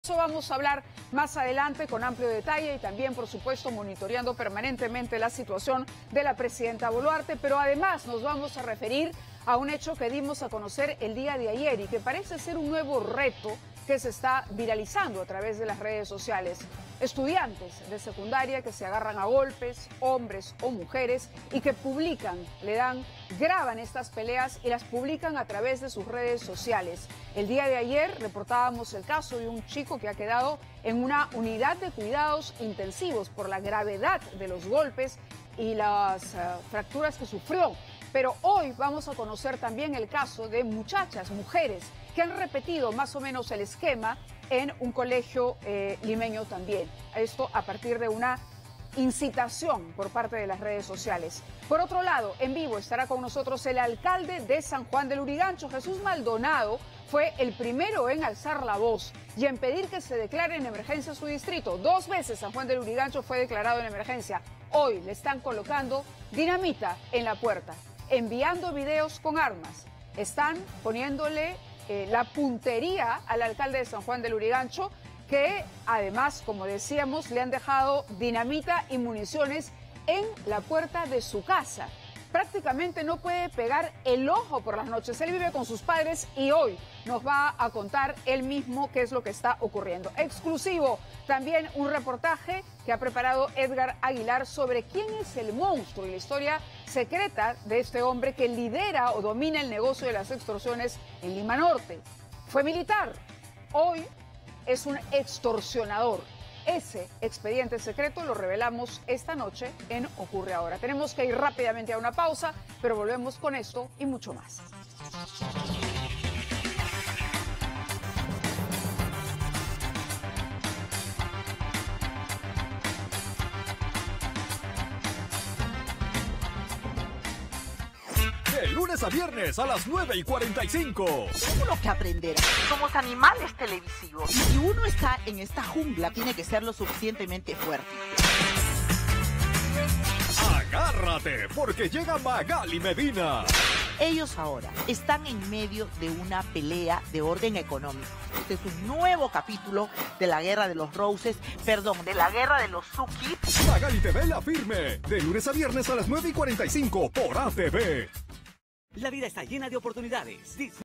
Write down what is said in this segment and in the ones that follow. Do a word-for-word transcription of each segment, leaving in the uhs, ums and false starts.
Eso vamos a hablar más adelante con amplio detalle y también, por supuesto, monitoreando permanentemente la situación de la presidenta Boluarte, pero además nos vamos a referir a un hecho que dimos a conocer el día de ayer y que parece ser un nuevo reto que se está viralizando a través de las redes sociales. Estudiantes de secundaria que se agarran a golpes, hombres o mujeres, y que publican, le dan, graban estas peleas y las publican a través de sus redes sociales. El día de ayer reportábamos el caso de un chico que ha quedado en una unidad de cuidados intensivos por la gravedad de los golpes y las uh, fracturas que sufrió. Pero hoy vamos a conocer también el caso de muchachas, mujeres, que han repetido más o menos el esquema en un colegio eh, limeño también. Esto a partir de una incitación por parte de las redes sociales. Por otro lado, en vivo estará con nosotros el alcalde de San Juan del Lurigancho, Jesús Maldonado. Fue el primero en alzar la voz y en pedir que se declare en emergencia su distrito. Dos veces San Juan del Lurigancho fue declarado en emergencia. Hoy le están colocando dinamita en la puerta, enviando videos con armas. Están poniéndole eh, la puntería al alcalde de San Juan del Lurigancho, que además, como decíamos, le han dejado dinamita y municiones en la puerta de su casa. Prácticamente no puede pegar el ojo por las noches. Él vive con sus padres y hoy nos va a contar él mismo qué es lo que está ocurriendo. Exclusivo, también un reportaje que ha preparado Edgar Aguilar sobre quién es el monstruo y la historia secreta de este hombre que lidera o domina el negocio de las extorsiones en Lima Norte. Fue militar, hoy es un extorsionador. Ese expediente secreto lo revelamos esta noche en Ocurre Ahora. Tenemos que ir rápidamente a una pausa, pero volvemos con esto y mucho más. De lunes a viernes a las nueve y cuarenta y cinco. Uno que aprenderá. Somos animales televisivos. Y si uno está en esta jungla, tiene que ser lo suficientemente fuerte. Agárrate, porque llega Magali Medina. Ellos ahora están en medio de una pelea de orden económico. Este es un nuevo capítulo de la guerra de los Roses, perdón, De la guerra de los Suki. Magali T V La Firme. De lunes a viernes a las nueve y cuarenta y cinco por A T V. La vida está llena de oportunidades. Disfruta.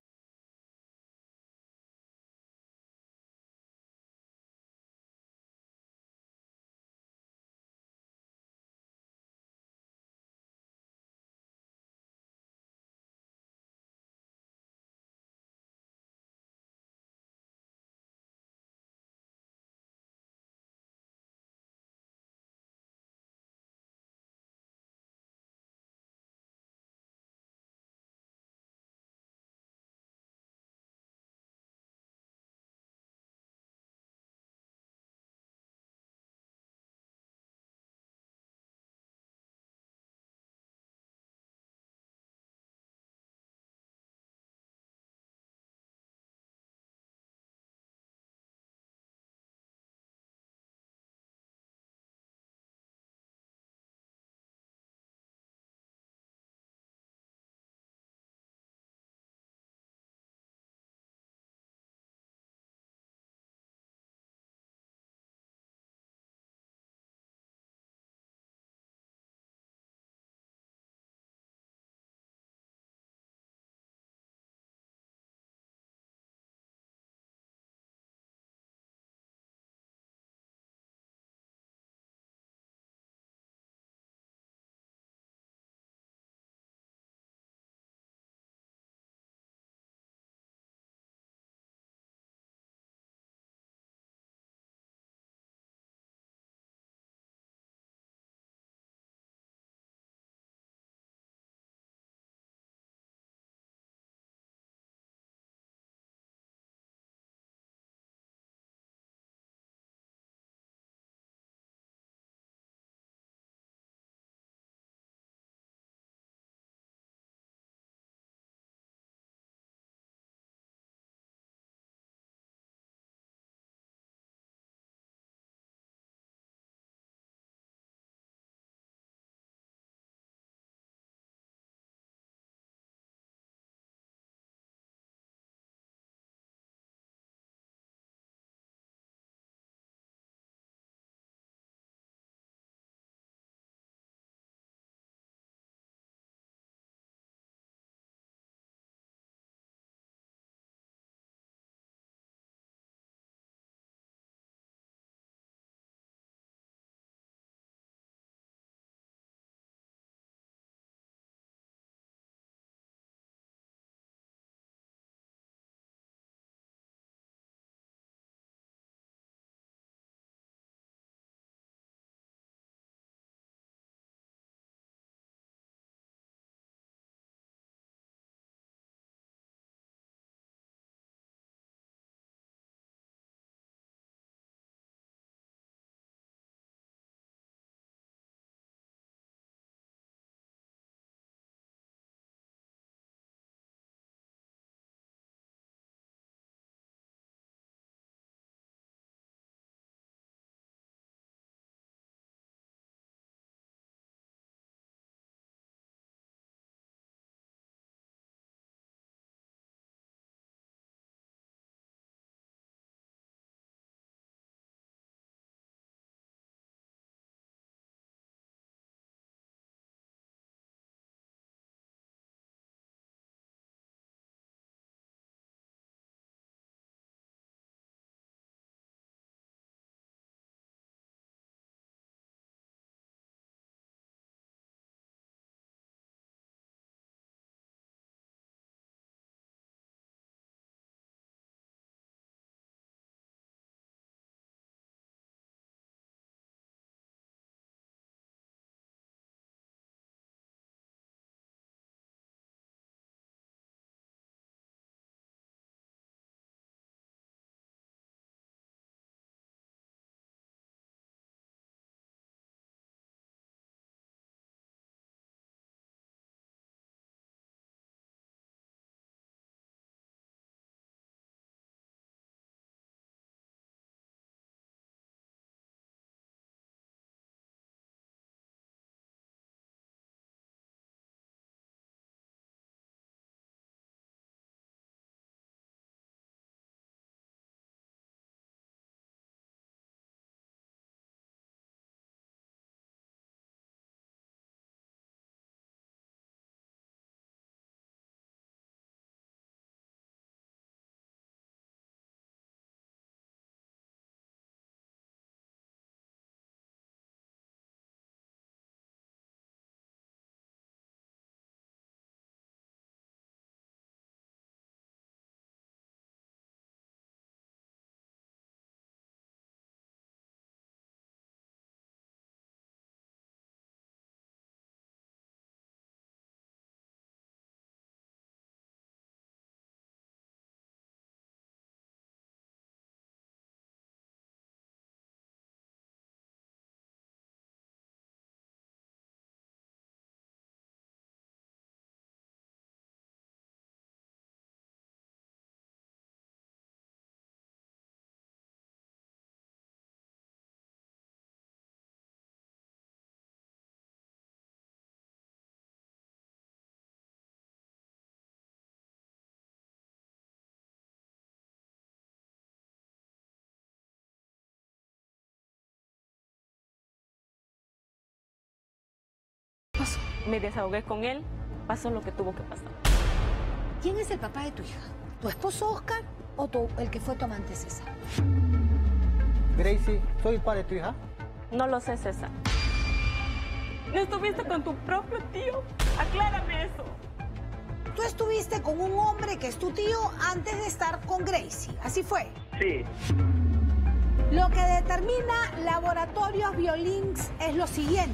me desahogué con él, pasó lo que tuvo que pasar. ¿Quién es el papá de tu hija? ¿Tu esposo Oscar o tu, el que fue tu amante César? Gracie, ¿soy el padre de tu hija? No lo sé, César. ¿No estuviste con tu propio tío? Aclárame eso. Tú estuviste con un hombre que es tu tío antes de estar con Gracie, ¿así fue? Sí. Lo que determina Laboratorios Biolinks es lo siguiente.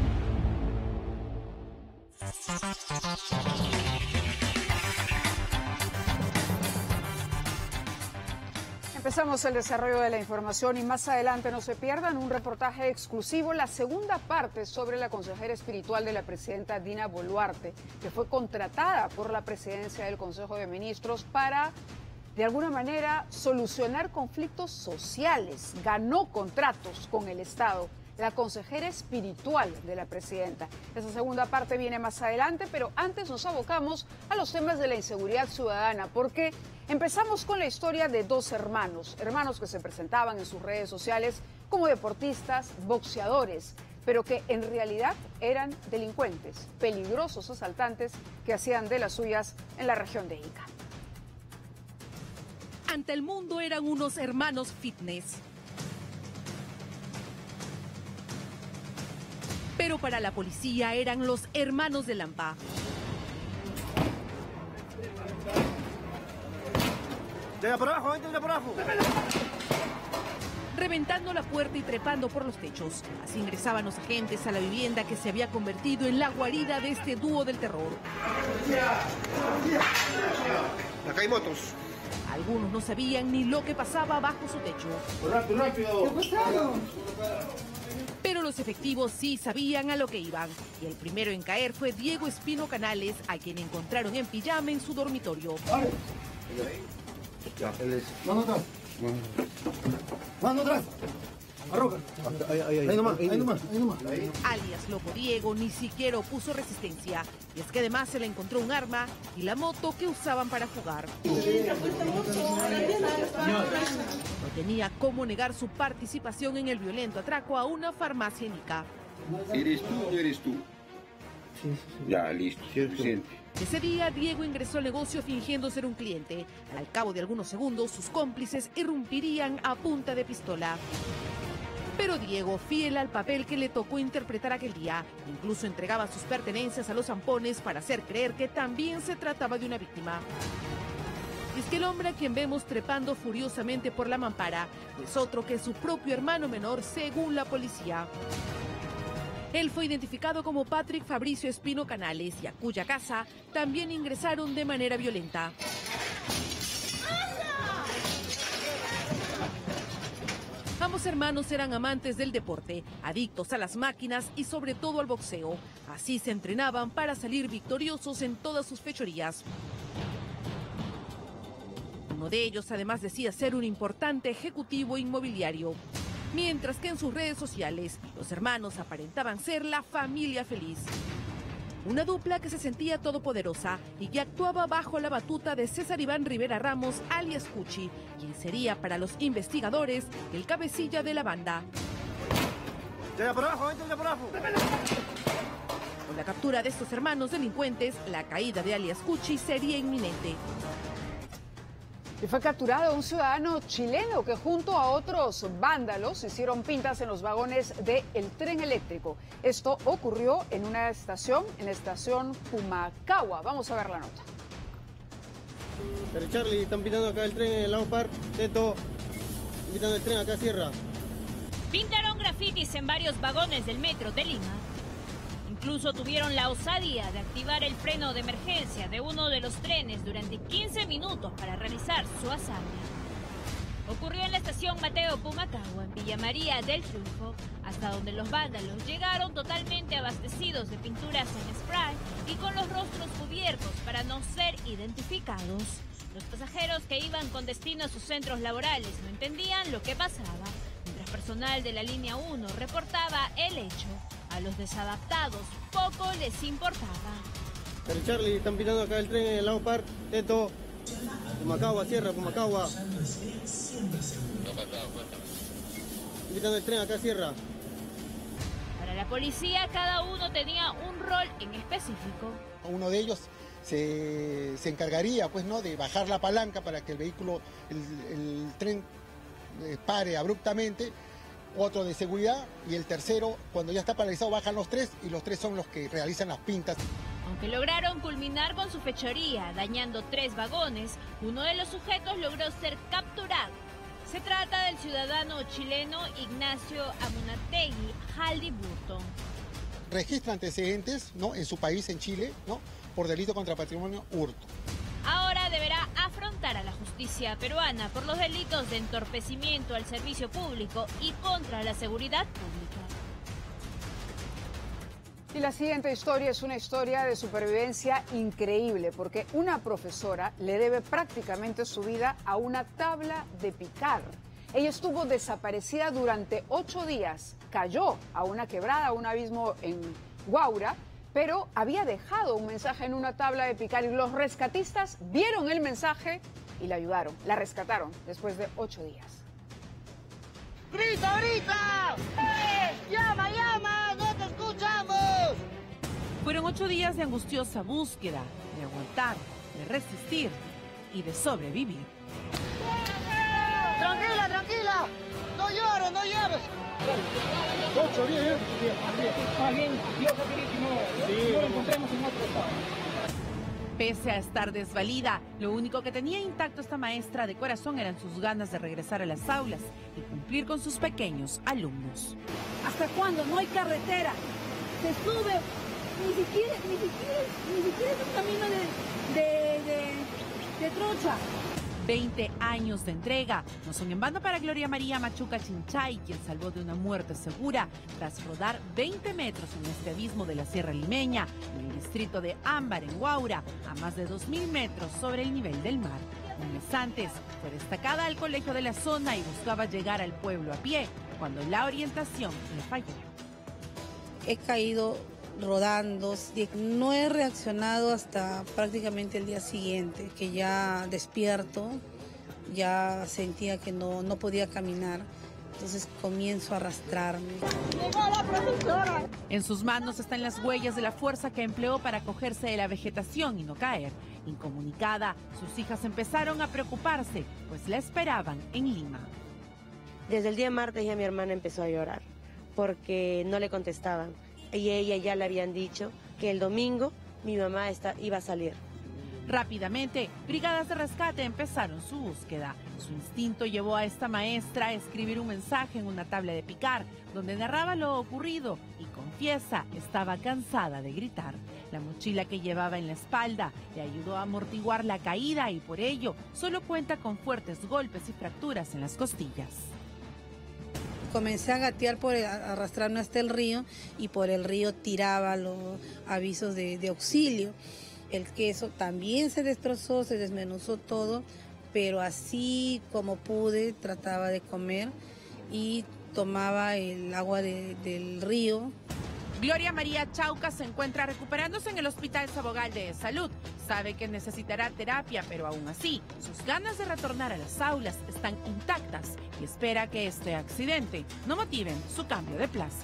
Empezamos el desarrollo de la información y más adelante no se pierdan un reportaje exclusivo, la segunda parte sobre la consejera espiritual de la presidenta Dina Boluarte, que fue contratada por la presidencia del Consejo de Ministros para, de alguna manera, solucionar conflictos sociales. Ganó contratos con el Estado. La consejera espiritual de la presidenta. Esa segunda parte viene más adelante, pero antes nos abocamos a los temas de la inseguridad ciudadana, porque empezamos con la historia de dos hermanos, hermanos que se presentaban en sus redes sociales como deportistas, boxeadores, pero que en realidad eran delincuentes, peligrosos asaltantes que hacían de las suyas en la región de Ica. Ante el mundo eran unos hermanos fitness. Pero para la policía eran los hermanos de Lampa. ¡De por abajo, de por abajo! Reventando la puerta y trepando por los techos. Así ingresaban los agentes a la vivienda que se había convertido en la guarida de este dúo del terror. Acá hay motos. Algunos no sabían ni lo que pasaba bajo su techo. ¡Rápido, rápido! Pero los efectivos sí sabían a lo que iban. Y el primero en caer fue Diego Espino Canales, a quien encontraron en pijama en su dormitorio. Mano atrás. Mano atrás. Arroja. Ahí, ahí, ahí. Ahí nomás, ahí nomás, ahí nomás. Alias Loco Diego ni siquiera opuso resistencia. Y es que además se le encontró un arma y la moto que usaban para jugar. No tenía cómo negar su participación en el violento atraco a una farmacia en Ica. ¿Eres tú o no eres tú? Sí, sí, sí. Ya, listo, suficiente. Ese día, Diego ingresó al negocio fingiendo ser un cliente. Al cabo de algunos segundos, sus cómplices irrumpirían a punta de pistola. Pero Diego, fiel al papel que le tocó interpretar aquel día, incluso entregaba sus pertenencias a los zampones para hacer creer que también se trataba de una víctima. Y es que el hombre a quien vemos trepando furiosamente por la mampara es otro que su propio hermano menor, según la policía. Él fue identificado como Patrick Fabricio Espino Canales y a cuya casa también ingresaron de manera violenta. Ambos hermanos eran amantes del deporte, adictos a las máquinas y sobre todo al boxeo. Así se entrenaban para salir victoriosos en todas sus fechorías. Uno de ellos además decía ser un importante ejecutivo inmobiliario. Mientras que en sus redes sociales, los hermanos aparentaban ser la familia feliz. Una dupla que se sentía todopoderosa y que actuaba bajo la batuta de César Iván Rivera Ramos, alias Cuchi, quien sería para los investigadores el cabecilla de la banda. ¡De por abajo, de por abajo! Con la captura de estos hermanos delincuentes, la caída de alias Cuchi sería inminente. Y fue capturado un ciudadano chileno que junto a otros vándalos hicieron pintas en los vagones del tren eléctrico. Esto ocurrió en una estación, en la estación Pumacagua. Vamos a ver la nota. Pero Charlie, están pintando acá el tren en el Lago Park. Teto, pintando el tren acá, cierra. Pintaron grafitis en varios vagones del metro de Lima. Incluso tuvieron la osadía de activar el freno de emergencia de uno de los trenes durante quince minutos para realizar su hazaña. Ocurrió en la estación Mateo Pumacagua, en Villa María del Triunfo, hasta donde los vándalos llegaron totalmente abastecidos de pinturas en spray y con los rostros cubiertos para no ser identificados. Los pasajeros que iban con destino a sus centros laborales no entendían lo que pasaba, mientras personal de la línea uno reportaba el hecho. A los desadaptados poco les importaba. Pero Charlie, están pintando acá el tren en el Lago Park. Teto, Pumacagua, cierra, Pumacagua. Pintando el tren acá, cierra. Para la policía cada uno tenía un rol en específico. Uno de ellos se, se encargaría pues, ¿no? de bajar la palanca para que el vehículo, el, el tren eh, pare abruptamente, otro de seguridad y el tercero, cuando ya está paralizado, bajan los tres y los tres son los que realizan las pintas. Aunque lograron culminar con su fechoría, dañando tres vagones, uno de los sujetos logró ser capturado. Se trata del ciudadano chileno Ignacio Amunategui Haldiburton. Registra antecedentes, ¿no? en su país, en Chile, ¿no? por delito contra patrimonio, hurto. Ahora deberá afrontar a la justicia peruana por los delitos de entorpecimiento al servicio público y contra la seguridad pública. Y la siguiente historia es una historia de supervivencia increíble, porque una profesora le debe prácticamente su vida a una tabla de picar. Ella estuvo desaparecida durante ocho días, cayó a una quebrada, a un abismo en Guaura, pero había dejado un mensaje en una tabla de picar y los rescatistas vieron el mensaje y la ayudaron, la rescataron después de ocho días. ¡Grita, grita! ¡Eh! ¡Llama, llama! ¡No te escuchamos! Fueron ocho días de angustiosa búsqueda, de aguantar, de resistir y de sobrevivir. ¡Tranquila, tranquila! ¡No llores, no llores! Ocho días, más bien, Dios ha querido que no, no lo encontremos en otro estado. Pese a estar desvalida, lo único que tenía intacto esta maestra de corazón eran sus ganas de regresar a las aulas y cumplir con sus pequeños alumnos. ¿Hasta cuándo? No hay carretera. Se sube, ni siquiera, ni siquiera, ni siquiera es un camino de, de, de, de trocha. veinte años de entrega no son en vano para Gloria María Machuca Chinchay, quien salvó de una muerte segura tras rodar veinte metros en este abismo de la Sierra Limeña, en el distrito de Ámbar, en Guaura, a más de dos mil metros sobre el nivel del mar. Un mes antes fue destacada al colegio de la zona y buscaba llegar al pueblo a pie, cuando la orientación le falló. He caído rodando, no he reaccionado hasta prácticamente el día siguiente, que ya despierto, ya sentía que no, no podía caminar, entonces comienzo a arrastrarme. ¡Llegó la profesora! En sus manos están las huellas de la fuerza que empleó para cogerse de la vegetación y no caer. Incomunicada, sus hijas empezaron a preocuparse, pues la esperaban en Lima. Desde el día martes ya mi hermana empezó a llorar, porque no le contestaban. Y ella ya le habían dicho que el domingo mi mamá está, iba a salir. Rápidamente, brigadas de rescate empezaron su búsqueda. Su instinto llevó a esta maestra a escribir un mensaje en una tabla de picar, donde narraba lo ocurrido y confiesa, estaba cansada de gritar. La mochila que llevaba en la espalda le ayudó a amortiguar la caída y por ello solo cuenta con fuertes golpes y fracturas en las costillas. Comencé a gatear, por el, a arrastrarme hasta el río y por el río tiraba los avisos de, de auxilio. El queso también se destrozó, se desmenuzó todo, pero así como pude trataba de comer y tomaba el agua de, del río. Gloria María Chauca se encuentra recuperándose en el Hospital Sabogal de Salud. Sabe que necesitará terapia, pero aún así, sus ganas de retornar a las aulas están intactas y espera que este accidente no motive su cambio de plaza.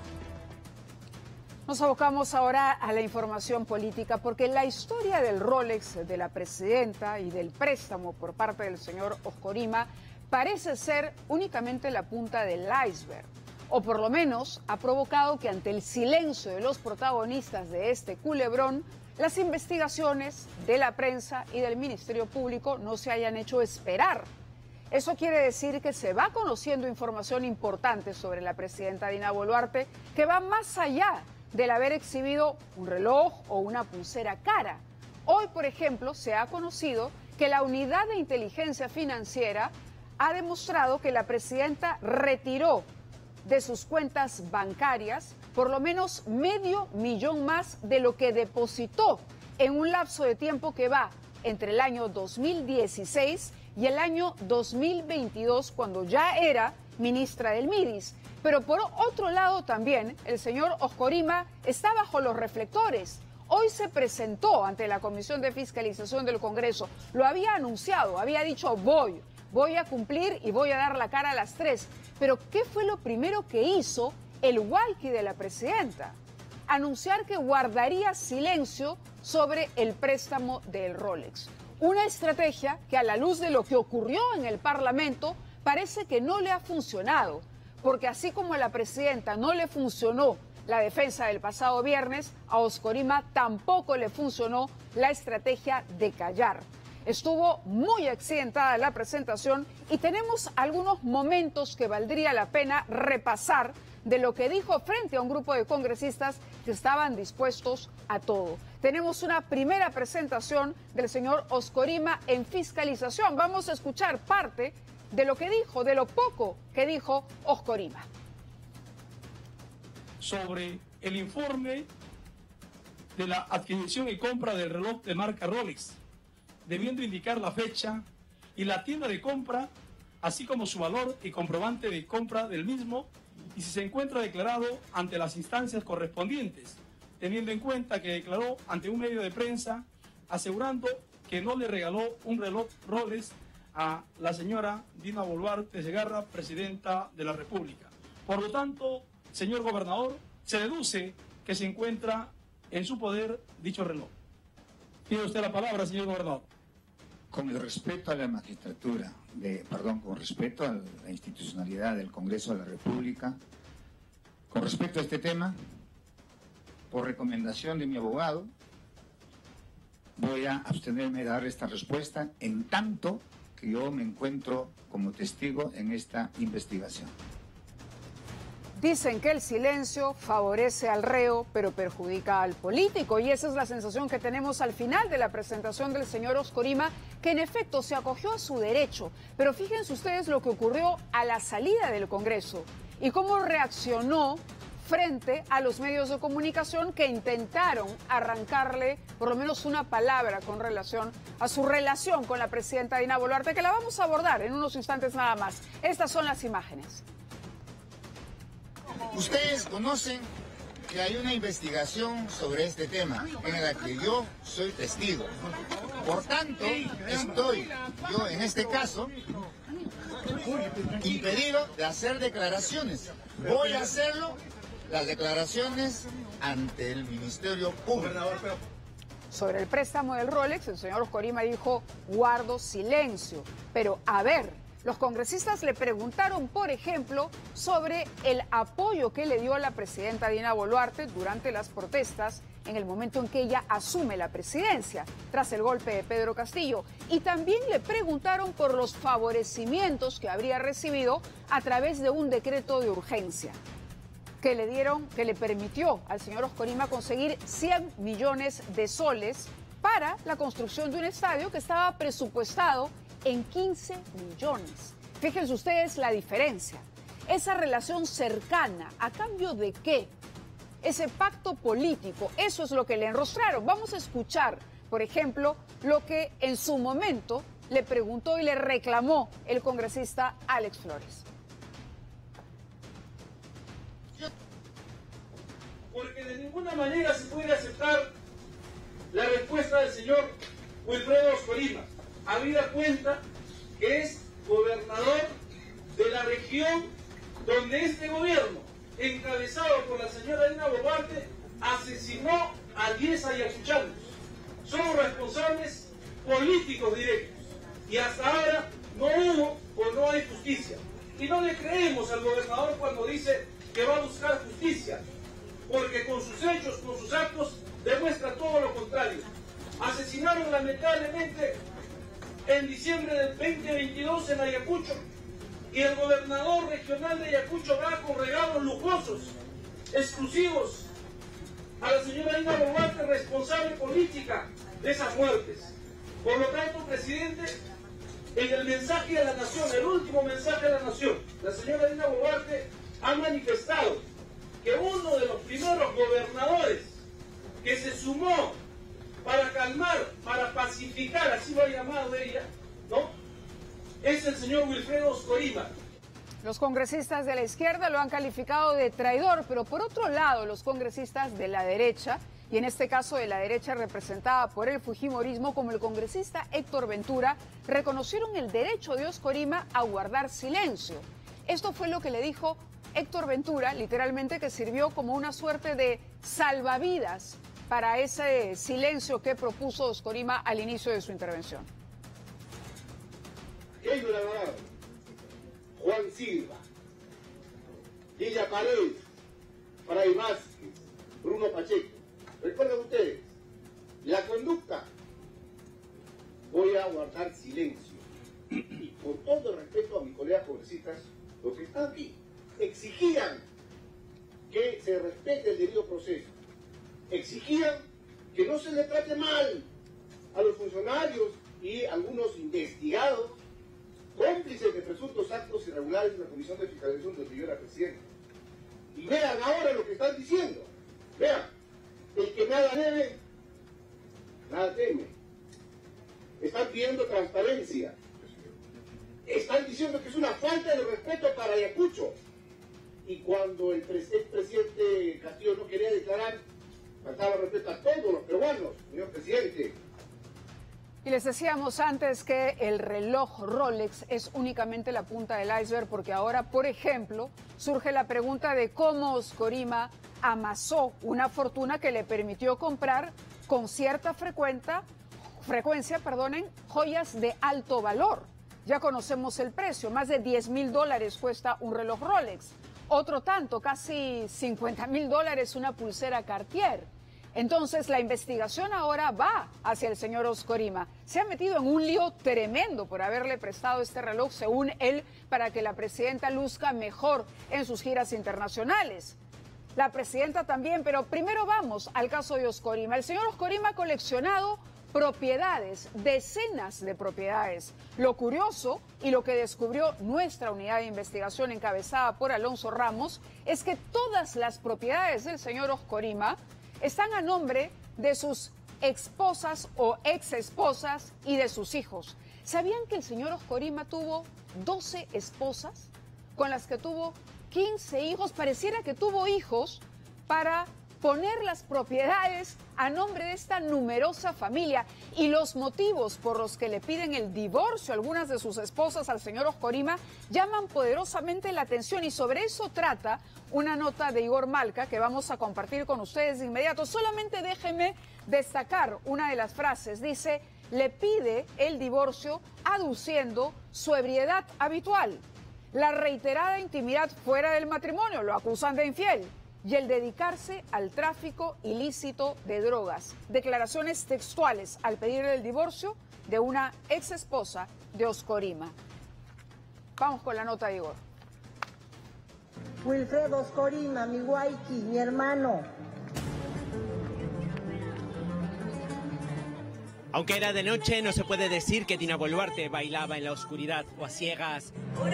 Nos abocamos ahora a la información política, porque la historia del Rolex de la presidenta y del préstamo por parte del señor Oscorima parece ser únicamente la punta del iceberg. O por lo menos ha provocado que ante el silencio de los protagonistas de este culebrón, las investigaciones de la prensa y del Ministerio Público no se hayan hecho esperar. Eso quiere decir que se va conociendo información importante sobre la presidenta Dina Boluarte que va más allá del haber exhibido un reloj o una pulsera cara. Hoy, por ejemplo, se ha conocido que la Unidad de Inteligencia Financiera ha demostrado que la presidenta retiró de sus cuentas bancarias por lo menos medio millón más de lo que depositó en un lapso de tiempo que va entre el año dos mil dieciséis y el año dos mil veintidós, cuando ya era ministra del Midis. Pero por otro lado también, el señor Oscorima está bajo los reflectores. Hoy se presentó ante la Comisión de Fiscalización del Congreso. Lo había anunciado, había dicho voy, voy a cumplir y voy a dar la cara a las tres. Pero ¿qué fue lo primero que hizo el walkie de la presidenta, anunciar que guardaría silencio sobre el préstamo del Rolex. Una estrategia que, a la luz de lo que ocurrió en el Parlamento, parece que no le ha funcionado, porque así como a la presidenta no le funcionó la defensa del pasado viernes, a Oscorima tampoco le funcionó la estrategia de callar. Estuvo muy accidentada la presentación y tenemos algunos momentos que valdría la pena repasar de lo que dijo frente a un grupo de congresistas que estaban dispuestos a todo. Tenemos una primera presentación del señor Oscorima en fiscalización. Vamos a escuchar parte de lo que dijo, de lo poco que dijo Oscorima. Sobre el informe de la adquisición y compra del reloj de marca Rolex, debiendo indicar la fecha y la tienda de compra, así como su valor y comprobante de compra del mismo, y si se encuentra declarado ante las instancias correspondientes, teniendo en cuenta que declaró ante un medio de prensa asegurando que no le regaló un reloj Rolex a la señora Dina Boluarte Segarra, presidenta de la República. Por lo tanto, señor gobernador, se deduce que se encuentra en su poder dicho reloj. Tiene usted la palabra, señor gobernador. Con el respeto a la magistratura, de, perdón, con respeto a la institucionalidad del Congreso de la República, con respecto a este tema, por recomendación de mi abogado, voy a abstenerme de dar esta respuesta en tanto que yo me encuentro como testigo en esta investigación. Dicen que el silencio favorece al reo, pero perjudica al político. Y esa es la sensación que tenemos al final de la presentación del señor Oscorima, que en efecto se acogió a su derecho. Pero fíjense ustedes lo que ocurrió a la salida del Congreso y cómo reaccionó frente a los medios de comunicación que intentaron arrancarle por lo menos una palabra con relación a su relación con la presidenta Dina Boluarte, que la vamos a abordar en unos instantes nada más. Estas son las imágenes. Ustedes conocen que hay una investigación sobre este tema en la que yo soy testigo. Por tanto, estoy yo en este caso impedido de hacer declaraciones. Voy a hacerlo, las declaraciones ante el Ministerio Público. Sobre el préstamo del Rolex, el señor Oscorima dijo, guardo silencio. Pero a ver, los congresistas le preguntaron, por ejemplo, sobre el apoyo que le dio a la presidenta Dina Boluarte durante las protestas en el momento en que ella asume la presidencia, tras el golpe de Pedro Castillo. Y también le preguntaron por los favorecimientos que habría recibido a través de un decreto de urgencia que le dieron, que le permitió al señor Oscorima conseguir cien millones de soles para la construcción de un estadio que estaba presupuestado en quince millones. Fíjense ustedes la diferencia. Esa relación cercana, ¿a cambio de qué? Ese pacto político, eso es lo que le enrostraron. Vamos a escuchar, por ejemplo, lo que en su momento le preguntó y le reclamó el congresista Alex Flores. Porque de ninguna manera se puede aceptar la respuesta del señor Wilfredo Oscorima, habida cuenta que es gobernador de la región donde este gobierno, encabezado por la señora Dina Boluarte, asesinó a diez ayacuchanos. Son responsables políticos directos y hasta ahora no hubo o no hay justicia. Y no le creemos al gobernador cuando dice que va a buscar justicia, porque con sus hechos, con sus actos, demuestra todo lo contrario. Asesinaron lamentablemente en diciembre del veinte veintidós en Ayacucho, y el gobernador regional de Ayacucho va con regalos lujosos, exclusivos, a la señora Dina Boluarte, responsable política de esas muertes. Por lo tanto, presidente, en el mensaje a la nación, el último mensaje a la nación, la señora Dina Boluarte ha manifestado que uno de los primeros gobernadores que se sumó para calmar, para pacificar, así lo ha llamado ella, ¿no?, es el señor Wilfredo Oscorima. Los congresistas de la izquierda lo han calificado de traidor, pero por otro lado, los congresistas de la derecha, y en este caso de la derecha representada por el fujimorismo, como el congresista Héctor Ventura, reconocieron el derecho de Oscorima a guardar silencio. Esto fue lo que le dijo Héctor Ventura, literalmente que sirvió como una suerte de salvavidas para ese silencio que propuso Oscorima al inicio de su intervención. Keylor Alvarado, Juan Silva, Lilla Paredes, Fray Vázquez, Bruno Pacheco. Recuerden ustedes, la conducta, voy a guardar silencio. Y con todo el respeto a mis colegas congresistas, los que están aquí, exigían que se respete el debido proceso. Exigían que no se le trate mal a los funcionarios y algunos investigados, cómplices de presuntos actos irregulares en la Comisión de Fiscalización donde yo era presidente. Y vean ahora lo que están diciendo. Vean, el que nada debe, nada teme. Están pidiendo transparencia. Están diciendo que es una falta de respeto para Ayacucho. Y cuando el expresidente Castillo no quería declarar, faltaba respeto a todos los peruanos, señor presidente. Y les decíamos antes que el reloj Rolex es únicamente la punta del iceberg, porque ahora, por ejemplo, surge la pregunta de cómo Oscorima amasó una fortuna que le permitió comprar con cierta frecuencia, frecuencia, perdonen, joyas de alto valor. Ya conocemos el precio, más de diez mil dólares cuesta un reloj Rolex. Otro tanto, casi cincuenta mil dólares una pulsera Cartier. Entonces, la investigación ahora va hacia el señor Oscorima. Se ha metido en un lío tremendo por haberle prestado este reloj, según él, para que la presidenta luzca mejor en sus giras internacionales. La presidenta también, pero primero vamos al caso de Oscorima. El señor Oscorima ha coleccionado propiedades, decenas de propiedades. Lo curioso y lo que descubrió nuestra unidad de investigación encabezada por Alonso Ramos es que todas las propiedades del señor Oscorima están a nombre de sus esposas o exesposas y de sus hijos. ¿Sabían que el señor Oscorima tuvo doce esposas con las que tuvo quince hijos? Pareciera que tuvo hijos para poner las propiedades a nombre de esta numerosa familia, y los motivos por los que le piden el divorcio a algunas de sus esposas al señor Oscorima llaman poderosamente la atención, y sobre eso trata una nota de Igor Malca que vamos a compartir con ustedes de inmediato. Solamente déjenme destacar una de las frases. Dice, le pide el divorcio aduciendo su ebriedad habitual, la reiterada intimidad fuera del matrimonio, lo acusan de infiel, y el dedicarse al tráfico ilícito de drogas. Declaraciones textuales al pedir el divorcio de una ex esposa de Oscorima. Vamos con la nota de Igor. Wilfredo Oscorima, mi guayqui, mi hermano. Aunque era de noche, no se puede decir que Dina Boluarte bailaba en la oscuridad o a ciegas.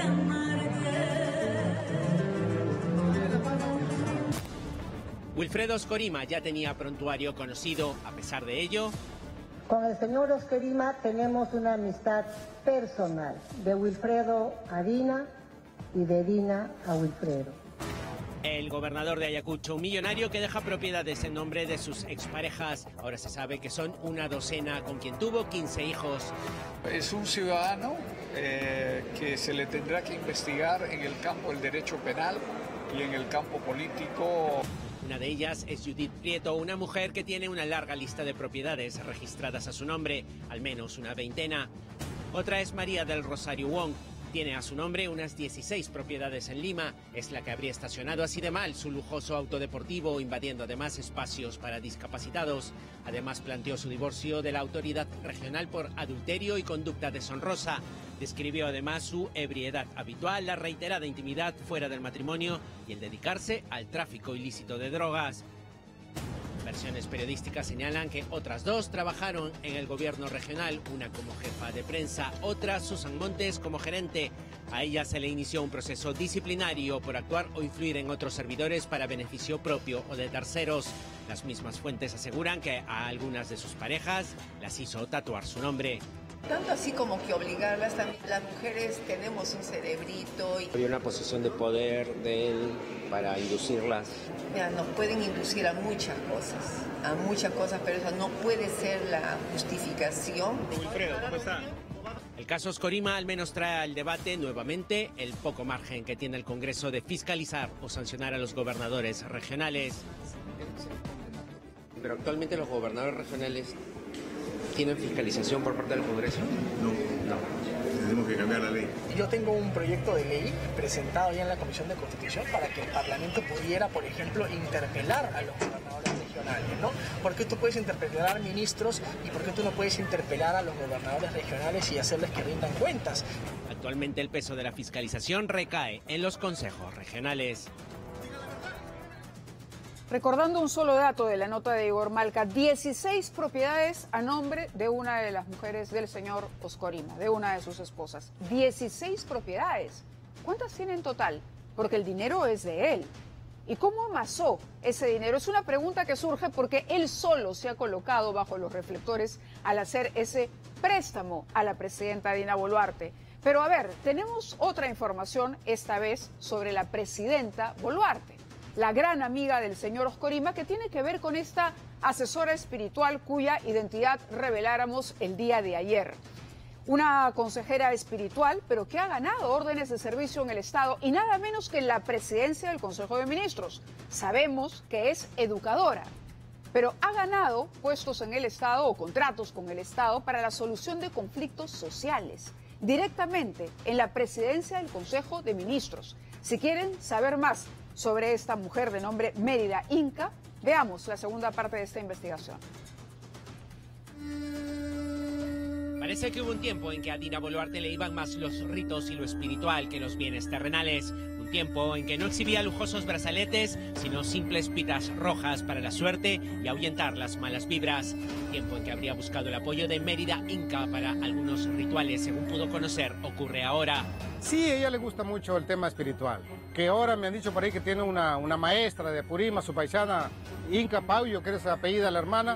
Wilfredo Oscorima ya tenía prontuario conocido. A pesar de ello, con el señor Oscorima tenemos una amistad personal, de Wilfredo a Dina y de Dina a Wilfredo. El gobernador de Ayacucho, un millonario que deja propiedades en nombre de sus exparejas. Ahora se sabe que son una docena, con quien tuvo quince hijos. Es un ciudadano eh, que se le tendrá que investigar en el campo del derecho penal y en el campo político. Una de ellas es Judith Prieto, una mujer que tiene una larga lista de propiedades registradas a su nombre, al menos una veintena. Otra es María del Rosario Wong. Tiene a su nombre unas dieciséis propiedades en Lima. Es la que habría estacionado así de mal su lujoso auto deportivo, invadiendo además espacios para discapacitados. Además planteó su divorcio de la autoridad regional por adulterio y conducta deshonrosa. Describió además su ebriedad habitual, la reiterada intimidad fuera del matrimonio y el dedicarse al tráfico ilícito de drogas. Versiones periodísticas señalan que otras dos trabajaron en el gobierno regional, una como jefa de prensa, otra Susan Montes como gerente. A ella se le inició un proceso disciplinario por actuar o influir en otros servidores para beneficio propio o de terceros. Las mismas fuentes aseguran que a algunas de sus parejas las hizo tatuar su nombre. Tanto así como que obligarlas, también las mujeres tenemos un cerebrito. Y había una posición de poder de él para inducirlas. Ya, nos pueden inducir a muchas cosas, a muchas cosas, pero eso no puede ser la justificación. Wilfredo, ¿cómo está? El caso Oscorima al menos trae al debate nuevamente el poco margen que tiene el Congreso de fiscalizar o sancionar a los gobernadores regionales. Pero actualmente los gobernadores regionales tienen fiscalización por parte del Congreso. No, no. Tenemos que cambiar la ley. Yo tengo un proyecto de ley presentado ya en la Comisión de Constitución para que el Parlamento pudiera, por ejemplo, interpelar a los gobernadores regionales, ¿no? ¿Por qué tú puedes interpelar a ministros y por qué tú no puedes interpelar a los gobernadores regionales y hacerles que rindan cuentas? Actualmente el peso de la fiscalización recae en los consejos regionales. Recordando un solo dato de la nota de Igor Malca, dieciséis propiedades a nombre de una de las mujeres del señor Oscorima, de una de sus esposas. dieciséis propiedades. ¿Cuántas tiene en total? Porque el dinero es de él. ¿Y cómo amasó ese dinero? Es una pregunta que surge porque él solo se ha colocado bajo los reflectores al hacer ese préstamo a la presidenta Dina Boluarte. Pero a ver, tenemos otra información esta vez sobre la presidenta Boluarte, la gran amiga del señor Oscorima, que tiene que ver con esta asesora espiritual cuya identidad reveláramos el día de ayer. Una consejera espiritual, pero que ha ganado órdenes de servicio en el Estado y nada menos que en la presidencia del Consejo de Ministros. Sabemos que es educadora, pero ha ganado puestos en el Estado o contratos con el Estado para la solución de conflictos sociales, directamente en la presidencia del Consejo de Ministros. Si quieren saber más sobre esta mujer de nombre Mérida Inca, veamos la segunda parte de esta investigación. Parece que hubo un tiempo en que a Dina Boluarte le iban más los ritos y lo espiritual que los bienes terrenales. Un tiempo en que no exhibía lujosos brazaletes, sino simples pitas rojas para la suerte y ahuyentar las malas vibras. Un tiempo en que habría buscado el apoyo de Mérida Inca para algunos rituales, según pudo conocer, ocurre ahora. Sí, a ella le gusta mucho el tema espiritual. Que ahora me han dicho por ahí que tiene una, una maestra de Apurímac, su paisana Inca Pauyo, que es apellida la hermana.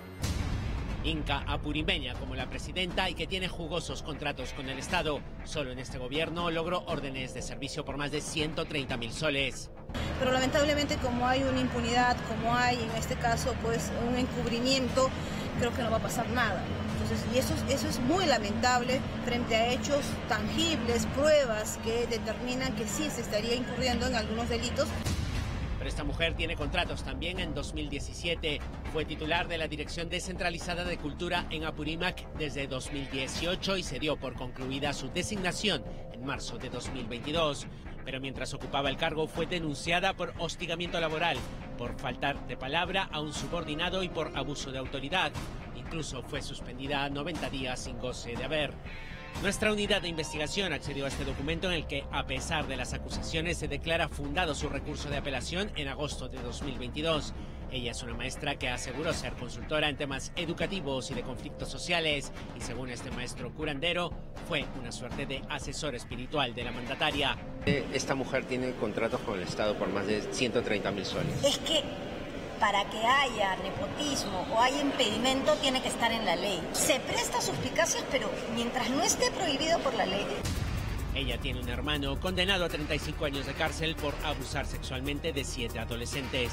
Inca apurimeña como la presidenta y que tiene jugosos contratos con el Estado. Solo en este gobierno logró órdenes de servicio por más de ciento treinta mil soles. Pero lamentablemente, como hay una impunidad, como hay en este caso pues un encubrimiento, creo que no va a pasar nada. Entonces, y eso, eso es muy lamentable frente a hechos tangibles, pruebas que determinan que sí se estaría incurriendo en algunos delitos. Esta mujer tiene contratos también en dos mil diecisiete. Fue titular de la Dirección Descentralizada de Cultura en Apurímac desde dos mil dieciocho y se dio por concluida su designación en marzo de dos mil veintidós. Pero mientras ocupaba el cargo fue denunciada por hostigamiento laboral, por faltar de palabra a un subordinado y por abuso de autoridad. Incluso fue suspendida a noventa días sin goce de haber. Nuestra unidad de investigación accedió a este documento en el que, a pesar de las acusaciones, se declara fundado su recurso de apelación en agosto de dos mil veintidós. Ella es una maestra que aseguró ser consultora en temas educativos y de conflictos sociales y, según este maestro curandero, fue una suerte de asesor espiritual de la mandataria. Esta mujer tiene contratos con el Estado por más de ciento treinta mil soles. Es que para que haya nepotismo o haya impedimento tiene que estar en la ley. Se presta suspicacias, pero mientras no esté prohibido por la ley. Ella tiene un hermano condenado a treinta y cinco años de cárcel por abusar sexualmente de siete adolescentes.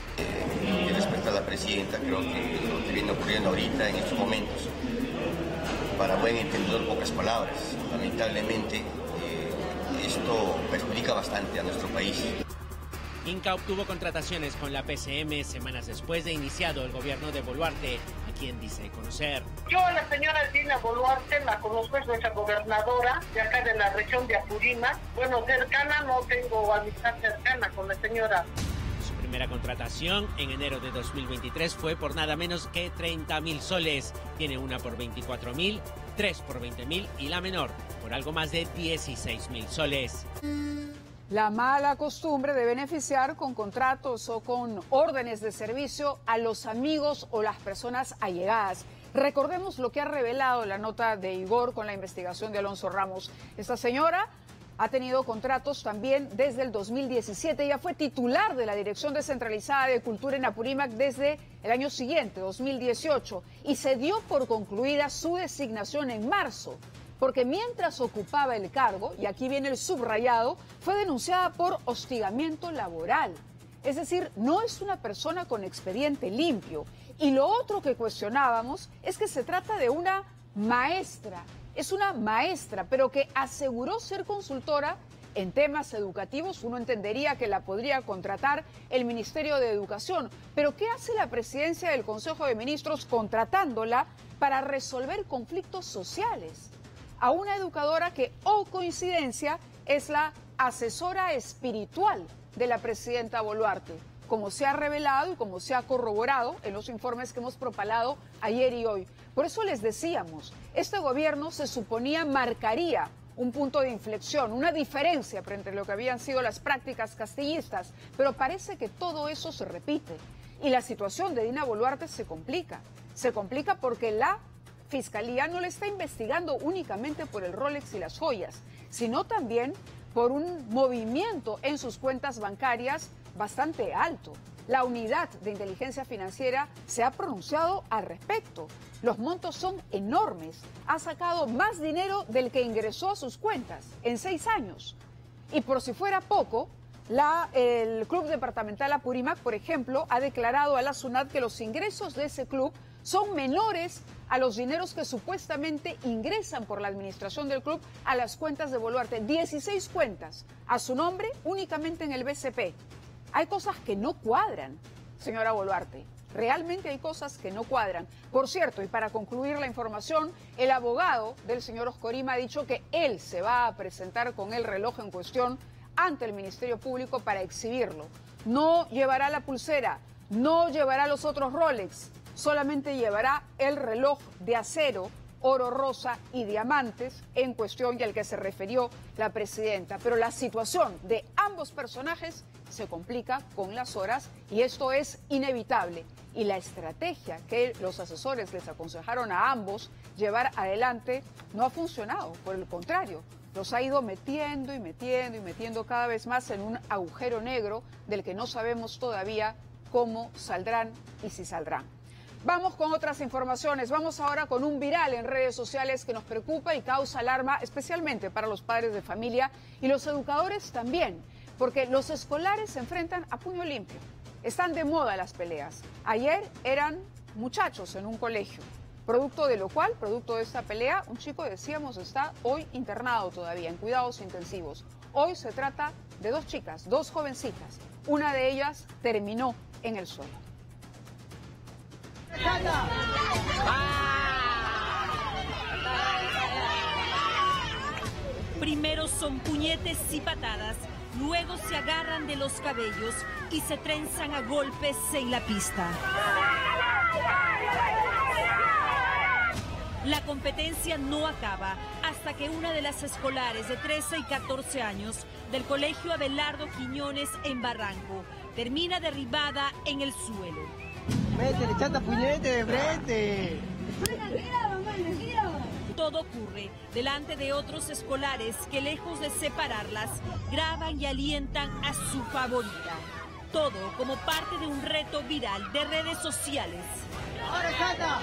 Eh, respecto a la presidenta, creo que lo que viene ocurriendo ahorita en estos momentos, para buen entendedor, pocas palabras. Lamentablemente, eh, esto perjudica bastante a nuestro país. Inca obtuvo contrataciones con la P C M semanas después de iniciado el gobierno de Boluarte, a quien dice conocer. Yo a la señora Dina Boluarte la conozco, es nuestra gobernadora de acá de la región de Apurímac. Bueno, cercana, no tengo amistad cercana con la señora. Su primera contratación en enero de dos mil veintitrés fue por nada menos que treinta mil soles. Tiene una por veinticuatro mil, tres por veinte mil y la menor por algo más de dieciséis mil soles. La mala costumbre de beneficiar con contratos o con órdenes de servicio a los amigos o las personas allegadas. Recordemos lo que ha revelado la nota de Igor con la investigación de Alonso Ramos. Esta señora ha tenido contratos también desde el dos mil diecisiete. Ella fue titular de la Dirección Descentralizada de Cultura en Apurímac desde el año siguiente, dos mil dieciocho, y se dio por concluida su designación en marzo. Porque mientras ocupaba el cargo, y aquí viene el subrayado, fue denunciada por hostigamiento laboral. Es decir, no es una persona con expediente limpio. Y lo otro que cuestionábamos es que se trata de una maestra es una maestra, pero que aseguró ser consultora en temas educativos. Uno entendería que la podría contratar el Ministerio de Educación, pero ¿qué hace la presidencia del Consejo de Ministros contratándola para resolver conflictos sociales? A una educadora que, oh coincidencia, es la asesora espiritual de la presidenta Boluarte, como se ha revelado y como se ha corroborado en los informes que hemos propalado ayer y hoy. Por eso les decíamos, este gobierno se suponía marcaría un punto de inflexión, una diferencia frente a lo que habían sido las prácticas castillistas, pero parece que todo eso se repite y la situación de Dina Boluarte se complica. Se complica porque la Fiscalía no le está investigando únicamente por el Rolex y las joyas, sino también por un movimiento en sus cuentas bancarias bastante alto. La unidad de inteligencia financiera se ha pronunciado al respecto. Los montos son enormes. Ha sacado más dinero del que ingresó a sus cuentas en seis años. Y por si fuera poco, la, el Club Departamental Apurímac, por ejemplo, ha declarado a la SUNAT que los ingresos de ese club son menores a los dineros que supuestamente ingresan por la administración del club a las cuentas de Boluarte. dieciséis cuentas a su nombre únicamente en el B C P. Hay cosas que no cuadran, señora Boluarte. Realmente hay cosas que no cuadran. Por cierto, y para concluir la información, el abogado del señor Oscorima ha dicho que él se va a presentar con el reloj en cuestión ante el Ministerio Público para exhibirlo. No llevará la pulsera, no llevará los otros Rolex, solamente llevará el reloj de acero, oro rosa y diamantes en cuestión y al que se refirió la presidenta. Pero la situación de ambos personajes se complica con las horas y esto es inevitable. Y la estrategia que los asesores les aconsejaron a ambos llevar adelante no ha funcionado. Por el contrario, los ha ido metiendo y metiendo y metiendo cada vez más en un agujero negro del que no sabemos todavía cómo saldrán y si saldrán. Vamos con otras informaciones. Vamos ahora con un viral en redes sociales que nos preocupa y causa alarma, especialmente para los padres de familia y los educadores también, porque los escolares se enfrentan a puño limpio. Están de moda las peleas. Ayer eran muchachos en un colegio, producto de lo cual, producto de esta pelea, un chico, decíamos, está hoy internado todavía en cuidados intensivos. Hoy se trata de dos chicas, dos jovencitas. Una de ellas terminó en el suelo. Primero son puñetes y patadas, luego se agarran de los cabellos y se trenzan a golpes en la pista. La competencia no acaba hasta que una de las escolares de trece y catorce años del Colegio Abelardo Quiñones en Barranco termina derribada en el suelo. Métele, chata puñete de frente. Todo ocurre delante de otros escolares que, lejos de separarlas, graban y alientan a su favorita. Todo como parte de un reto viral de redes sociales. ¡Ahora, chata!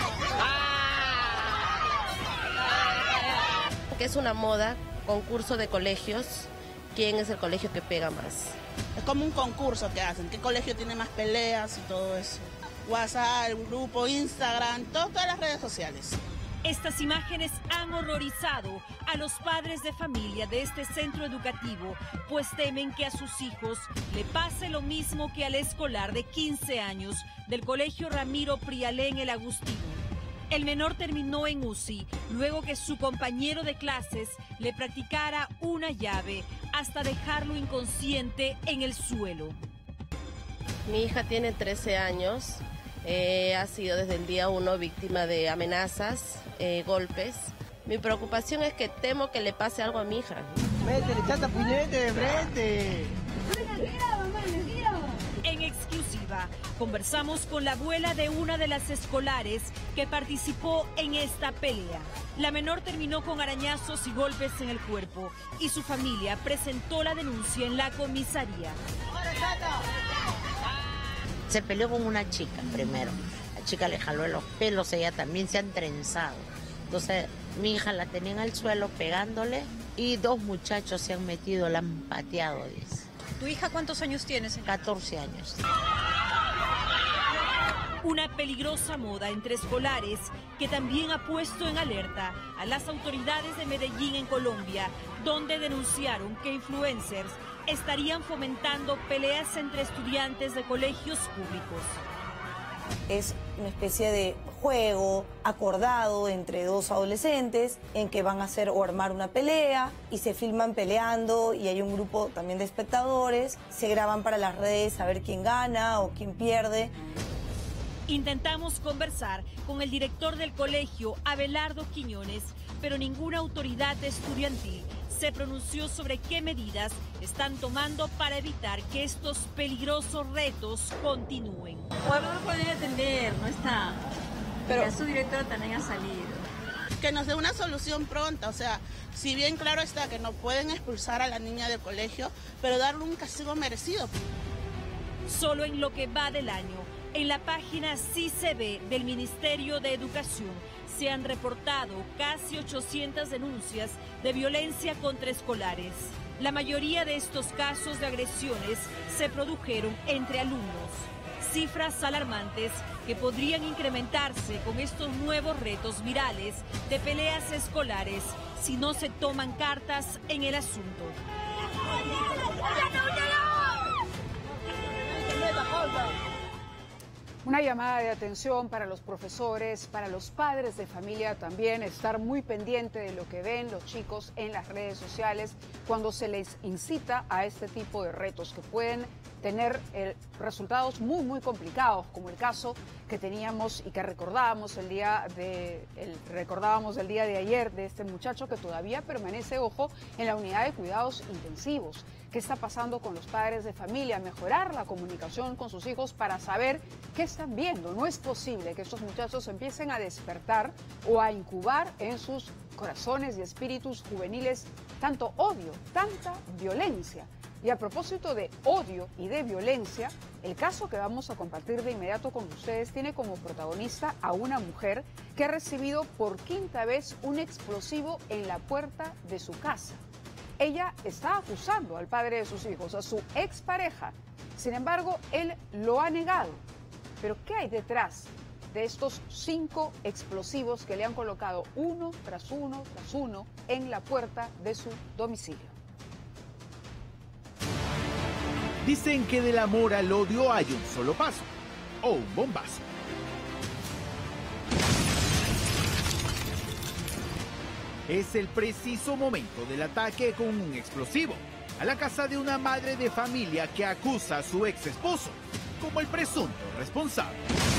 Que es una moda, concurso de colegios. ¿Quién es el colegio que pega más? Es como un concurso que hacen. ¿Qué colegio tiene más peleas y todo eso? WhatsApp, el grupo, Instagram, todas las redes sociales. Estas imágenes han horrorizado a los padres de familia de este centro educativo, pues temen que a sus hijos le pase lo mismo que al escolar de quince años del Colegio Ramiro Prialé en el Agustino. El menor terminó en U C I luego que su compañero de clases le practicara una llave hasta dejarlo inconsciente en el suelo. Mi hija tiene trece años, eh, ha sido desde el día uno víctima de amenazas, eh, golpes. Mi preocupación es que temo que le pase algo a mi hija. Métele, chata puñete de frente. En exclusiva, conversamos con la abuela de una de las escolares que participó en esta pelea. La menor terminó con arañazos y golpes en el cuerpo y su familia presentó la denuncia en la comisaría. Se peleó con una chica primero. La chica le jaló los pelos, ella también se han trenzado. Entonces mi hija la tenía en el suelo pegándole y dos muchachos se han metido, la han pateado, dice. ¿Tu hija cuántos años tienes? catorce años. Una peligrosa moda entre escolares que también ha puesto en alerta a las autoridades de Medellín en Colombia, donde denunciaron que influencers estarían fomentando peleas entre estudiantes de colegios públicos. Es una especie de juego acordado entre dos adolescentes en que van a hacer o armar una pelea y se filman peleando y hay un grupo también de espectadores, se graban para las redes a ver quién gana o quién pierde. Intentamos conversar con el director del colegio, Abelardo Quiñones, pero ninguna autoridad estudiantil se pronunció sobre qué medidas están tomando para evitar que estos peligrosos retos continúen. Bueno, no pueden atender, no está. Pero su directora también ha salido. Que nos dé una solución pronta, o sea, si bien claro está que no pueden expulsar a la niña del colegio, pero darle un castigo merecido. Solo en lo que va del año, en la página Sí se ve del Ministerio de Educación, se han reportado casi ochocientas denuncias de violencia contra escolares. La mayoría de estos casos de agresiones se produjeron entre alumnos. Cifras alarmantes que podrían incrementarse con estos nuevos retos virales de peleas escolares si no se toman cartas en el asunto. Una llamada de atención para los profesores, para los padres de familia también, estar muy pendiente de lo que ven los chicos en las redes sociales cuando se les incita a este tipo de retos que pueden tener eh, resultados muy, muy complicados, como el caso que teníamos y que recordábamos el día de el, recordábamos el día de ayer de este muchacho que todavía permanece, ojo, en la unidad de cuidados intensivos. ¿Qué está pasando con los padres de familia? Mejorar la comunicación con sus hijos para saber qué están viendo. No es posible que estos muchachos empiecen a despertar o a incubar en sus corazones y espíritus juveniles tanto odio, tanta violencia. Y a propósito de odio y de violencia, el caso que vamos a compartir de inmediato con ustedes tiene como protagonista a una mujer que ha recibido por quinta vez un explosivo en la puerta de su casa. Ella está acusando al padre de sus hijos, a su expareja. Sin embargo, él lo ha negado. Pero ¿qué hay detrás de estos cinco explosivos que le han colocado uno tras uno tras uno en la puerta de su domicilio? Dicen que del amor al odio hay un solo paso, o un bombazo. Es el preciso momento del ataque con un explosivo a la casa de una madre de familia que acusa a su ex esposo como el presunto responsable.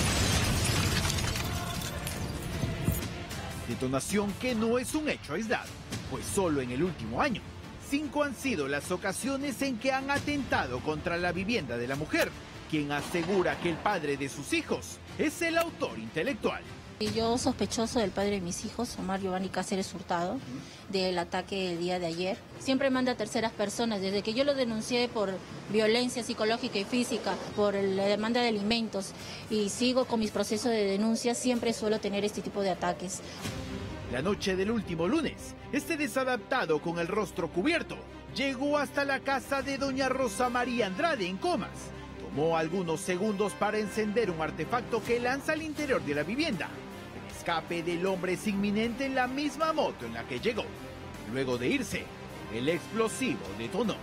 Detonación que no es un hecho aislado, pues solo en el último año, cinco han sido las ocasiones en que han atentado contra la vivienda de la mujer, quien asegura que el padre de sus hijos es el autor intelectual. Y yo sospechoso del padre de mis hijos, Omar Giovanni Cáceres Hurtado, del ataque el día de ayer. Siempre manda a terceras personas, desde que yo lo denuncié por violencia psicológica y física, por la demanda de alimentos, y sigo con mis procesos de denuncia, siempre suelo tener este tipo de ataques. La noche del último lunes, este desadaptado con el rostro cubierto llegó hasta la casa de doña Rosa María Andrade en Comas. Tomó algunos segundos para encender un artefacto que lanza al interior de la vivienda. El escape del hombre es inminente en la misma moto en la que llegó. Luego de irse, el explosivo detonó.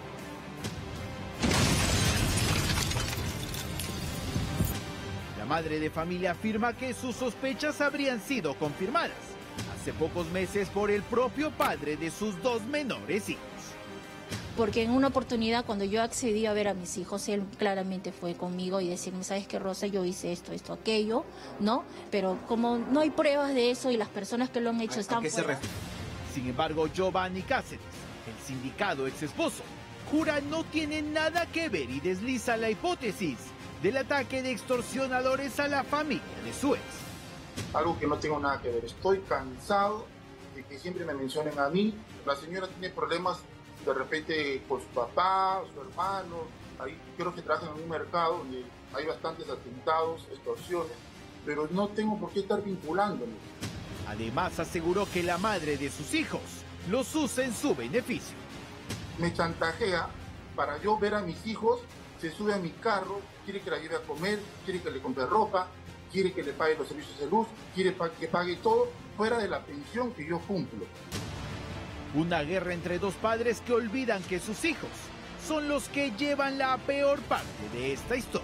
La madre de familia afirma que sus sospechas habrían sido confirmadas hace pocos meses por el propio padre de sus dos menores hijos. Porque en una oportunidad cuando yo accedí a ver a mis hijos, él claramente fue conmigo y decirme, ¿sabes qué, Rosa? Yo hice esto, esto, aquello, ¿no? Pero como no hay pruebas de eso y las personas que lo han hecho están fuera. Sin embargo, Giovanni Cáceres, el sindicado ex esposo, jura no tiene nada que ver y desliza la hipótesis del ataque de extorsionadores a la familia de su ex. Algo que no tengo nada que ver. Estoy cansado de que siempre me mencionen a mí. La señora tiene problemas de repente con su papá, su hermano. Ahí creo que trabajan en un mercado donde hay bastantes atentados, extorsiones, pero no tengo por qué estar vinculándome. Además aseguró que la madre de sus hijos los usa en su beneficio. Me chantajea para yo ver a mis hijos, se sube a mi carro, quiere que la lleve a comer, quiere que le compre ropa. quiere que le pague los servicios de luz, quiere que pague todo fuera de la pensión que yo cumplo. Una guerra entre dos padres que olvidan que sus hijos son los que llevan la peor parte de esta historia.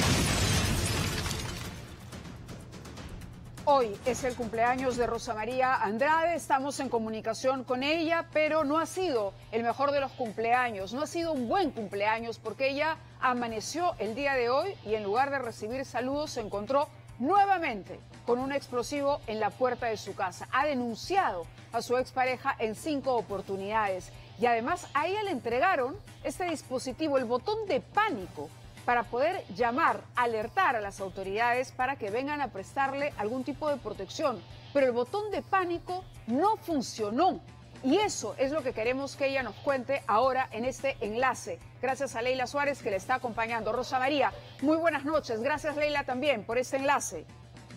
Hoy es el cumpleaños de Rosa María Andrade, estamos en comunicación con ella, pero no ha sido el mejor de los cumpleaños, no ha sido un buen cumpleaños porque ella amaneció el día de hoy y en lugar de recibir saludos se encontró nuevamente con un explosivo en la puerta de su casa. Ha denunciado a su expareja en cinco oportunidades y además a ella le entregaron este dispositivo, el botón de pánico, para poder llamar, alertar a las autoridades para que vengan a prestarle algún tipo de protección. Pero el botón de pánico no funcionó. Y eso es lo que queremos que ella nos cuente ahora en este enlace. Gracias a Leila Suárez que le está acompañando. Rosa María, muy buenas noches. Gracias, Leila, también por este enlace.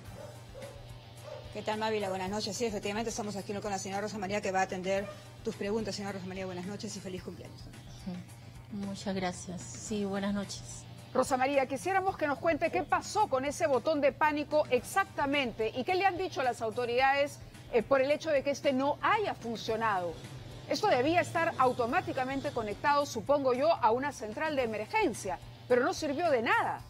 ¿Qué tal, Mávila? Buenas noches. Sí, efectivamente estamos aquí con la señora Rosa María que va a atender tus preguntas. Señora Rosa María, buenas noches y feliz cumpleaños. Muchas gracias. Sí, buenas noches. Rosa María, quisiéramos que nos cuente qué pasó con ese botón de pánico exactamente y qué le han dicho a las autoridades eh, por el hecho de que este no haya funcionado. Esto debía estar automáticamente conectado, supongo yo, a una central de emergencia, pero no sirvió de nada.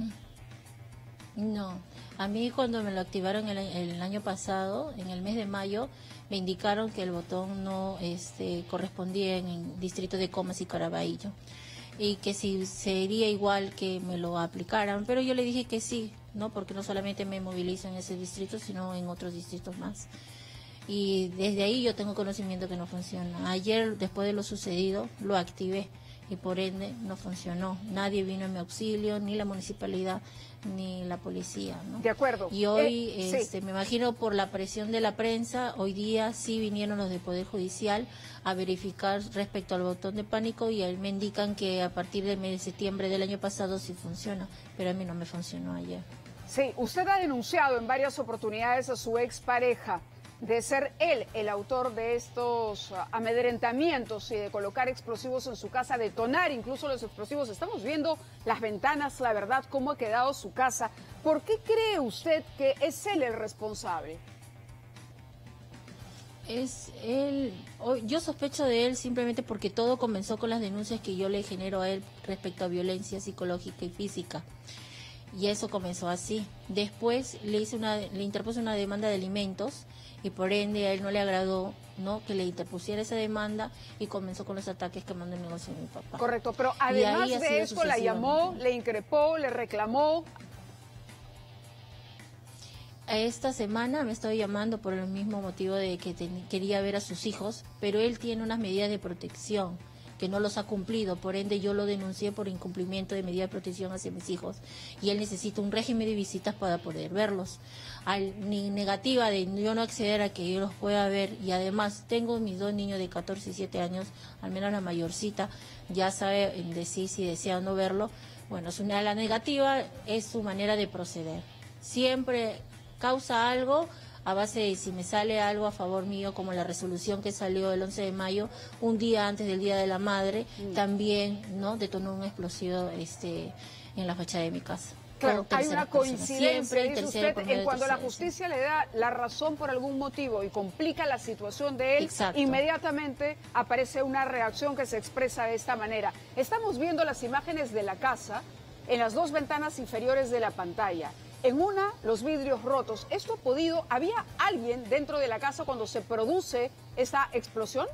No, a mí cuando me lo activaron el, el año pasado, en el mes de mayo, me indicaron que el botón no este, correspondía en el distrito de Comas y Caraballo, y que si sería igual que me lo aplicaran, pero yo le dije que sí, no, porque no solamente me movilizo en ese distrito, sino en otros distritos más. Y desde ahí yo tengo conocimiento que no funciona. Ayer, después de lo sucedido, lo activé y por ende no funcionó. Nadie vino en mi auxilio, ni la municipalidad, ni la policía, ¿no? De acuerdo. Y hoy, eh, este, sí. me imagino por la presión de la prensa, hoy día sí vinieron los del Poder Judicial a verificar respecto al botón de pánico y ahí me indican que a partir del mes de septiembre del año pasado sí funciona, pero a mí no me funcionó ayer. Sí, usted ha denunciado en varias oportunidades a su expareja de ser él el autor de estos uh, amedrentamientos y de colocar explosivos en su casa, detonar incluso los explosivos. Estamos viendo las ventanas, la verdad, cómo ha quedado su casa. ¿Por qué cree usted que es él el responsable? Es él, yo sospecho de él simplemente porque todo comenzó con las denuncias que yo le genero a él respecto a violencia psicológica y física. Y eso comenzó así. Después le hice una, le interpuse una demanda de alimentos y por ende a él no le agradó, ¿no?, que le interpusiera esa demanda y comenzó con los ataques que mandó el negocio de mi papá. Correcto, pero además de esto la llamó, le increpó, le reclamó. Esta semana me estoy llamando por el mismo motivo de que ten, quería ver a sus hijos, pero él tiene unas medidas de protección que no los ha cumplido, por ende yo lo denuncié por incumplimiento de medidas de protección hacia mis hijos y él necesita un régimen de visitas para poder verlos. Al, ni negativa de yo no acceder a que yo los pueda ver y además tengo mis dos niños de catorce y siete años, al menos la mayorcita ya sabe decir si desea o no verlo. Bueno, es una, la negativa es su manera de proceder. Siempre causa algo a base de si me sale algo a favor mío, como la resolución que salió el once de mayo, un día antes del Día de la Madre, mm. también no detonó un explosivo este, en la fachada de mi casa. Claro, hay una coincidencia, dice usted, en cuando la justicia le da la razón por algún motivo y complica la situación de él, Exacto. inmediatamente aparece una reacción que se expresa de esta manera. Estamos viendo las imágenes de la casa en las dos ventanas inferiores de la pantalla. En una, los vidrios rotos. ¿Esto ha podido, había alguien dentro de la casa cuando se produce esta explosión?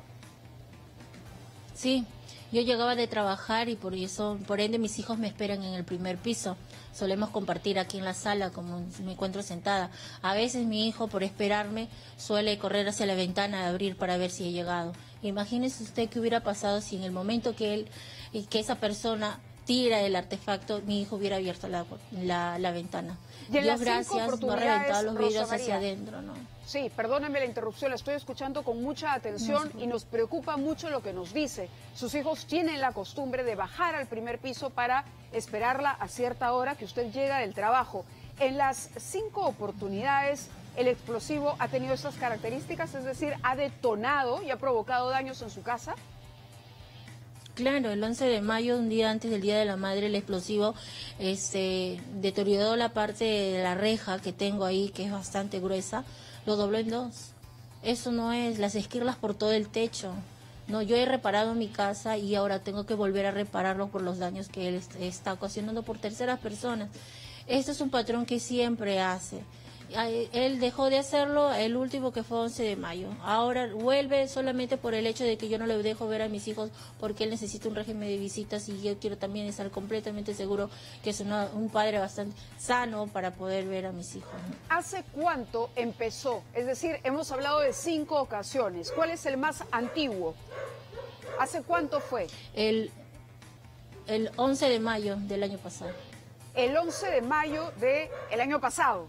Sí, yo llegaba de trabajar y por eso, por ende, mis hijos me esperan en el primer piso. Solemos compartir aquí en la sala, como me encuentro sentada. A veces mi hijo, por esperarme, suele correr hacia la ventana a abrir para ver si he llegado. Imagínese usted qué hubiera pasado si en el momento que él, que esa persona tira el artefacto, mi hijo hubiera abierto la, la, la ventana. Dios gracias, no ha reventado los vidrios hacia adentro, ¿no? Sí, perdónenme la interrupción, la estoy escuchando con mucha atención no, y nos preocupa mucho lo que nos dice. Sus hijos tienen la costumbre de bajar al primer piso para esperarla a cierta hora que usted llega del trabajo. En las cinco oportunidades, el explosivo ha tenido estas características, es decir, ha detonado y ha provocado daños en su casa. Claro, el once de mayo, un día antes del Día de la Madre, el explosivo este, deterioró la parte de la reja que tengo ahí, que es bastante gruesa, lo dobló en dos. Eso no es, las esquirlas por todo el techo. No, yo he reparado mi casa y ahora tengo que volver a repararlo por los daños que él está ocasionando por terceras personas. Este es un patrón que siempre hace. Él dejó de hacerlo el último, que fue once de mayo. Ahora vuelve solamente por el hecho de que yo no le dejo ver a mis hijos, porque él necesita un régimen de visitas y yo quiero también estar completamente seguro que es una, un padre bastante sano para poder ver a mis hijos, ¿no? ¿Hace cuánto empezó? Es decir, hemos hablado de cinco ocasiones. ¿Cuál es el más antiguo? ¿Hace cuánto fue? El, el once de mayo del año pasado. El once de mayo del año pasado.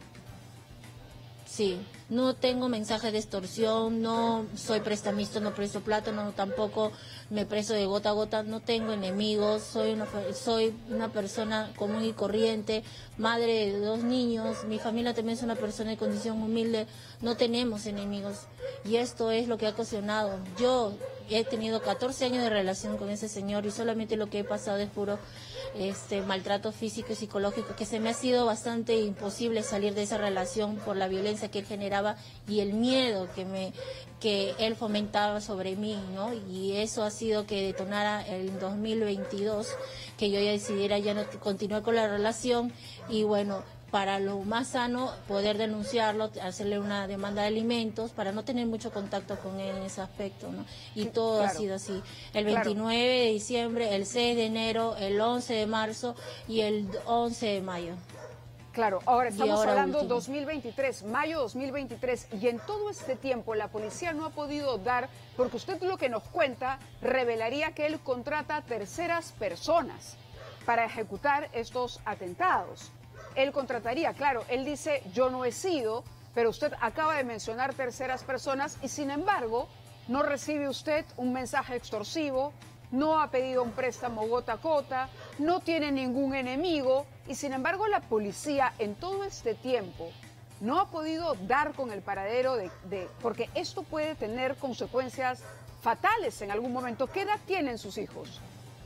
Sí, no tengo mensaje de extorsión, no soy prestamista, no presto plata, no tampoco me presto de gota a gota, no tengo enemigos, soy una, soy una persona común y corriente, madre de dos niños, mi familia también es una persona de condición humilde, no tenemos enemigos y esto es lo que ha ocasionado. Yo he tenido catorce años de relación con ese señor y solamente lo que he pasado es puro este maltrato físico y psicológico, que se me ha sido bastante imposible salir de esa relación por la violencia que él generaba y el miedo que me que él fomentaba sobre mí, ¿no? Y eso ha sido que detonara el dos mil veintidós, que yo ya decidiera ya no continuar con la relación y bueno, para lo más sano, poder denunciarlo, hacerle una demanda de alimentos, para no tener mucho contacto con él en ese aspecto, ¿no? Y todo claro. ha sido así. El veintinueve claro. de diciembre, el seis de enero, el once de marzo y el once de mayo. Claro, ahora estamos ahora hablando último. dos mil veintitrés, mayo dos mil veintitrés, y en todo este tiempo la policía no ha podido dar, porque usted lo que nos cuenta revelaría que él contrata a terceras personas para ejecutar estos atentados. Él contrataría, claro, él dice yo no he sido, pero usted acaba de mencionar terceras personas y sin embargo no recibe usted un mensaje extorsivo, no ha pedido un préstamo gota a gota, no tiene ningún enemigo y sin embargo la policía en todo este tiempo no ha podido dar con el paradero de, de porque esto puede tener consecuencias fatales en algún momento. ¿Qué edad tienen sus hijos?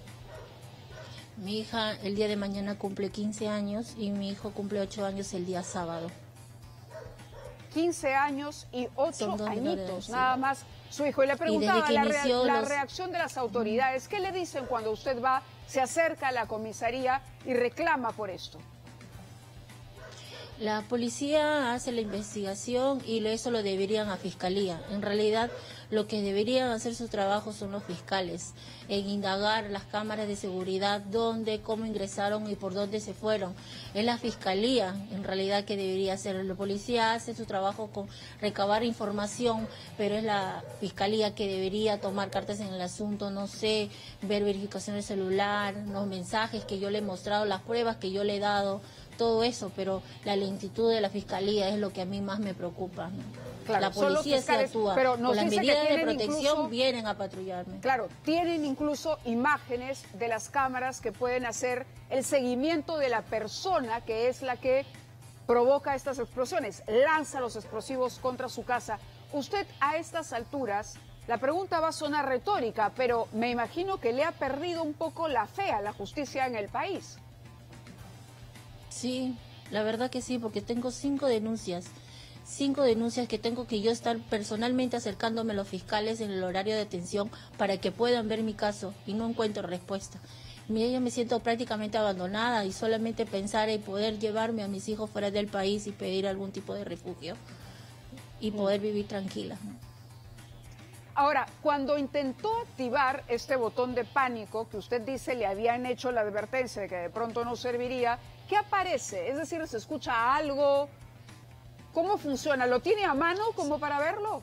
Mi hija el día de mañana cumple quince años y mi hijo cumple ocho años el día sábado. quince años y ocho añitos, nada más su hijo. Y le preguntaba y la, rea los... la reacción de las autoridades. ¿Qué le dicen cuando usted va, se acerca a la comisaría y reclama por esto? La policía hace la investigación y eso lo deberían a Fiscalía. En realidad, lo que deberían hacer su trabajo son los fiscales, en indagar las cámaras de seguridad, dónde, cómo ingresaron y por dónde se fueron. Es la Fiscalía, en realidad, que debería hacer. La policía hace su trabajo con recabar información, pero es la Fiscalía que debería tomar cartas en el asunto, no sé, ver verificación del celular, los mensajes que yo le he mostrado, las pruebas que yo le he dado, todo eso, pero la lentitud de la Fiscalía es lo que a mí más me preocupa, ¿no? Claro, la policía se actúa, pero nos con las dice medidas que de protección incluso, vienen a patrullarme. Claro, tienen incluso imágenes de las cámaras que pueden hacer el seguimiento de la persona que es la que provoca estas explosiones, lanza los explosivos contra su casa. Usted a estas alturas, la pregunta va a sonar retórica, pero me imagino que le ha perdido un poco la fe a la justicia en el país. Sí, la verdad que sí, porque tengo cinco denuncias, cinco denuncias que tengo que yo estar personalmente acercándome a los fiscales en el horario de atención para que puedan ver mi caso y no encuentro respuesta. Yo me siento prácticamente abandonada y solamente pensar en poder llevarme a mis hijos fuera del país y pedir algún tipo de refugio y poder vivir tranquila. Ahora, cuando intentó activar este botón de pánico que usted dice le habían hecho la advertencia de que de pronto no serviría, ¿qué aparece? Es decir, ¿se escucha algo? ¿Cómo funciona? ¿Lo tiene a mano como para verlo?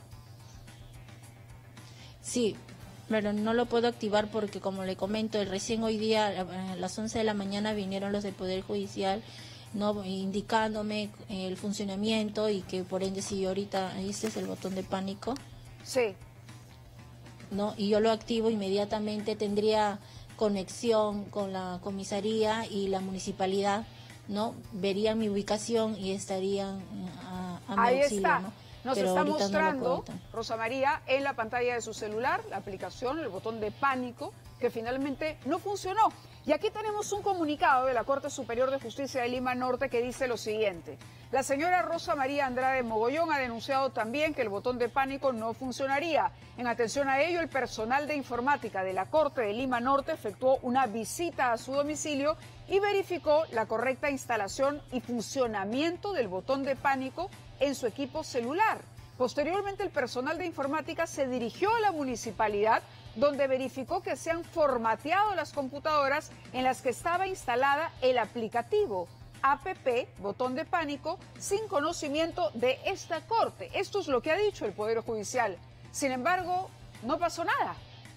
Sí, pero no lo puedo activar porque, como le comento, recién hoy día a las once de la mañana vinieron los del Poder Judicial, no indicándome el funcionamiento y que por ende si yo ahorita, este es el botón de pánico. Sí. ¿No? Y yo lo activo inmediatamente, tendría conexión con la comisaría y la municipalidad, ¿no? Verían mi ubicación y estarían a, a mi Ahí auxilio, está. ¿no? Nos Pero está mostrando, no Rosa María, en la pantalla de su celular, la aplicación, el botón de pánico, que finalmente no funcionó. Y aquí tenemos un comunicado de la Corte Superior de Justicia de Lima Norte que dice lo siguiente. La señora Rosa María Andrade Mogollón ha denunciado también que el botón de pánico no funcionaría. En atención a ello, el personal de informática de la Corte de Lima Norte efectuó una visita a su domicilio y verificó la correcta instalación y funcionamiento del botón de pánico en su equipo celular. Posteriormente, el personal de informática se dirigió a la municipalidad, donde verificó que se han formateado las computadoras en las que estaba instalada el aplicativo A P P, botón de pánico, sin conocimiento de esta Corte. Esto es lo que ha dicho el Poder Judicial. Sin embargo, no pasó nada.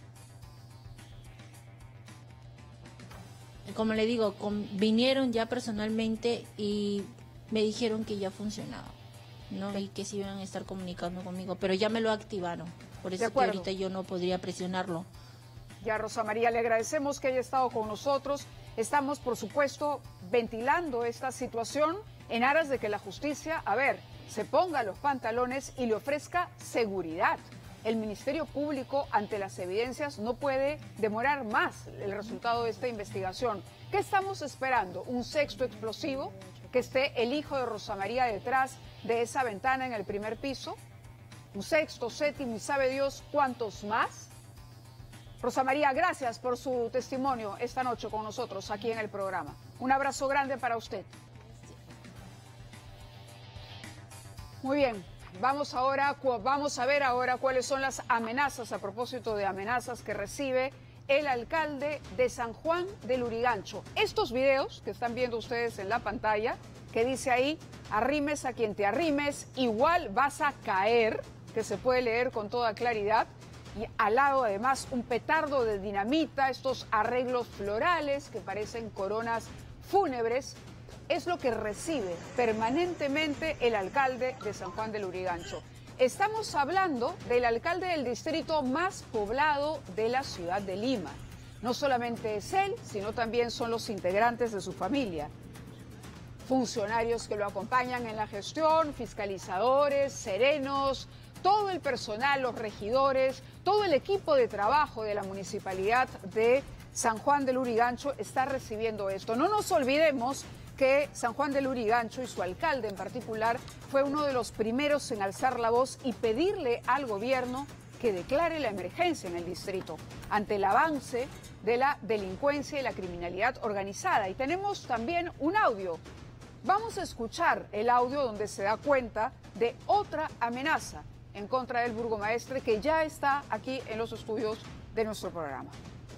Como le digo, con, vinieron ya personalmente y me dijeron que ya funcionaba, ¿no? Y que se iban a estar comunicando conmigo, pero ya me lo activaron. Por eso que ahorita yo no podría presionarlo. Ya, Rosa María, le agradecemos que haya estado con nosotros. Estamos, por supuesto, ventilando esta situación en aras de que la justicia, a ver, se ponga los pantalones y le ofrezca seguridad. El Ministerio Público, ante las evidencias, no puede demorar más el resultado de esta investigación. ¿Qué estamos esperando? ¿Un sexto explosivo? ¿Que esté el hijo de Rosa María detrás de esa ventana en el primer piso? ¿Un sexto, séptimo y sabe Dios cuántos más? Rosa María, gracias por su testimonio esta noche con nosotros aquí en el programa. Un abrazo grande para usted. Muy bien, vamos ahora, vamos a ver ahora cuáles son las amenazas, a propósito de amenazas que recibe el alcalde de San Juan del Lurigancho. Estos videos que están viendo ustedes en la pantalla, que dice ahí, arrimes a quien te arrimes, igual vas a caer, que se puede leer con toda claridad, y al lado además un petardo de dinamita, estos arreglos florales que parecen coronas fúnebres, es lo que recibe permanentemente el alcalde de San Juan del Lurigancho. Estamos hablando del alcalde del distrito más poblado de la ciudad de Lima. No solamente es él, sino también son los integrantes de su familia. Funcionarios que lo acompañan en la gestión, fiscalizadores, serenos, todo el personal, los regidores, todo el equipo de trabajo de la municipalidad de San Juan del Lurigancho está recibiendo esto. No nos olvidemos que San Juan del Lurigancho y su alcalde en particular fue uno de los primeros en alzar la voz y pedirle al gobierno que declare la emergencia en el distrito ante el avance de la delincuencia y la criminalidad organizada. Y tenemos también un audio. Vamos a escuchar el audio donde se da cuenta de otra amenaza en contra del burgomaestre que ya está aquí en los estudios de nuestro programa.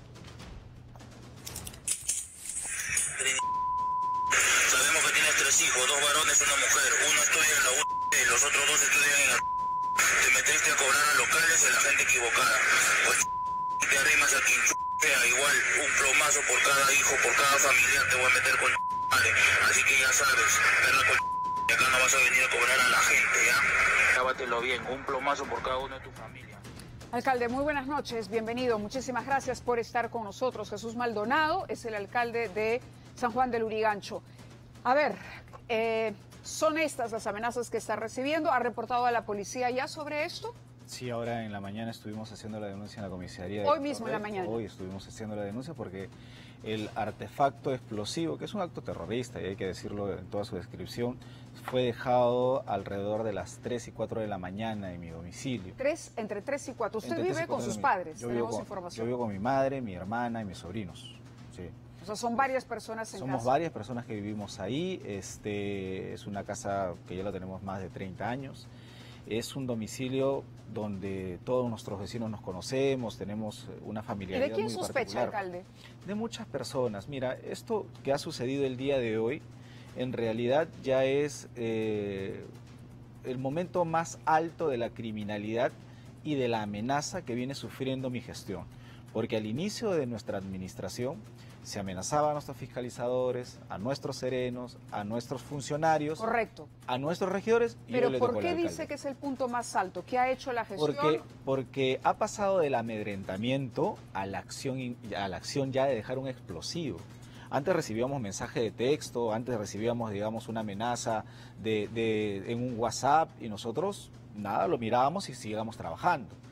Sabemos que tienes tres hijos, dos varones y una mujer. Uno estudia en la U y los otros dos estudian en la... Te metiste a cobrar a locales de la gente equivocada. Pues te arrimas a quien sea, igual un plomazo por cada hijo, por cada familiar te voy a meter con... Así que ya sabes, perra con... Y acá no vas a venir a cobrar a la gente, ¿ya? Cábatelo bien, un plomazo por cada uno de tu familia. Alcalde, muy buenas noches, bienvenido. Muchísimas gracias por estar con nosotros. Jesús Maldonado es el alcalde de San Juan del Lurigancho. A ver, eh, ¿son estas las amenazas que está recibiendo? ¿Ha reportado a la policía ya sobre esto? Sí, ahora en la mañana estuvimos haciendo la denuncia en la comisaría. Hoy mismo en la mañana. Hoy estuvimos haciendo la denuncia porque el artefacto explosivo, que es un acto terrorista y hay que decirlo en toda su descripción, fue dejado alrededor de las tres y cuatro de la mañana en mi domicilio. Tres, entre tres y cuatro. ¿Usted vive con sus padres? Yo Tenemos vivo con, información. yo vivo con mi madre, mi hermana y mis sobrinos. Sí. O sea, son varias personas en Somos casa. varias personas que vivimos ahí. Este, es una casa que ya la tenemos más de treinta años. Es un domicilio donde todos nuestros vecinos nos conocemos, tenemos una familiaridad muy particular. ¿Y de quién sospecha, alcalde? De muchas personas. Mira, esto que ha sucedido el día de hoy, en realidad ya es eh, el momento más alto de la criminalidad y de la amenaza que viene sufriendo mi gestión. Porque al inicio de nuestra administración se amenazaba a nuestros fiscalizadores, a nuestros serenos, a nuestros funcionarios, correcto, a nuestros regidores. Y Pero yo le ¿por tocó qué al alcalde. dice que es el punto más alto? ¿Qué ha hecho la gestión? Porque, porque ha pasado del amedrentamiento a la acción, a la acción ya de dejar un explosivo. Antes recibíamos mensaje de texto, antes recibíamos, digamos, una amenaza de, de, en un WhatsApp y nosotros, nada, lo mirábamos y seguíamos trabajando.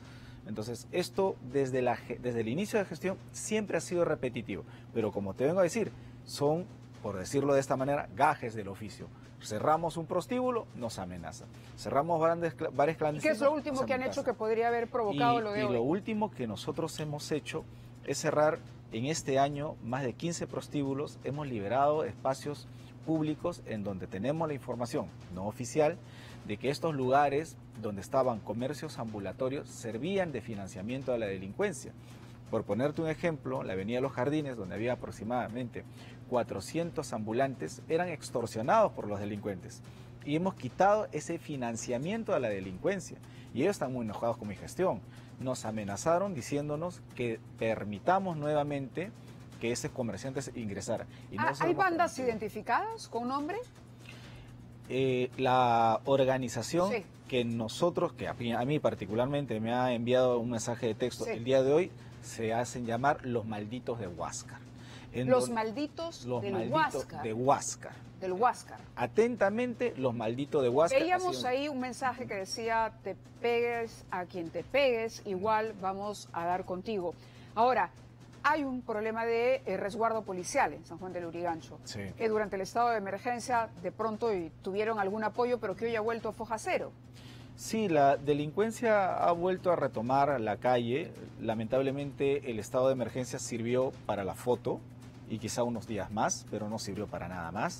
Entonces, esto desde, la, desde el inicio de la gestión siempre ha sido repetitivo. Pero como te vengo a decir, son, por decirlo de esta manera, gajes del oficio. Cerramos un prostíbulo, nos amenazan. Cerramos bares, bares clandestinos. ¿Qué es lo último que han hecho que podría haber provocado y, lo de y hoy? lo último que nosotros hemos hecho es cerrar en este año más de quince prostíbulos. Hemos liberado espacios públicos en donde tenemos la información no oficial de que estos lugares donde estaban comercios ambulatorios servían de financiamiento a la delincuencia. Por ponerte un ejemplo, la avenida Los Jardines, donde había aproximadamente cuatrocientos ambulantes, eran extorsionados por los delincuentes. Y hemos quitado ese financiamiento a la delincuencia. Y ellos están muy enojados con mi gestión. Nos amenazaron diciéndonos que permitamos nuevamente que ese comerciante ingresara. Y no ¿Hay bandas permitido. identificadas con nombre? Eh, la organización sí. que nosotros, que a mí, a mí particularmente me ha enviado un mensaje de texto sí. el día de hoy, se hacen llamar los malditos de Huáscar. Los malditos los del malditos Huáscar. de Huáscar. Del Huáscar. Atentamente, los malditos de Huáscar. Veíamos ahí un mensaje que decía, te pegues a quien te pegues, igual vamos a dar contigo. Ahora, hay un problema de eh, resguardo policial en San Juan del Lurigancho, sí. que durante el estado de emergencia de pronto y tuvieron algún apoyo, pero que hoy ha vuelto a foja cero. Sí, la delincuencia ha vuelto a retomar la calle. Lamentablemente el estado de emergencia sirvió para la foto y quizá unos días más, pero no sirvió para nada más.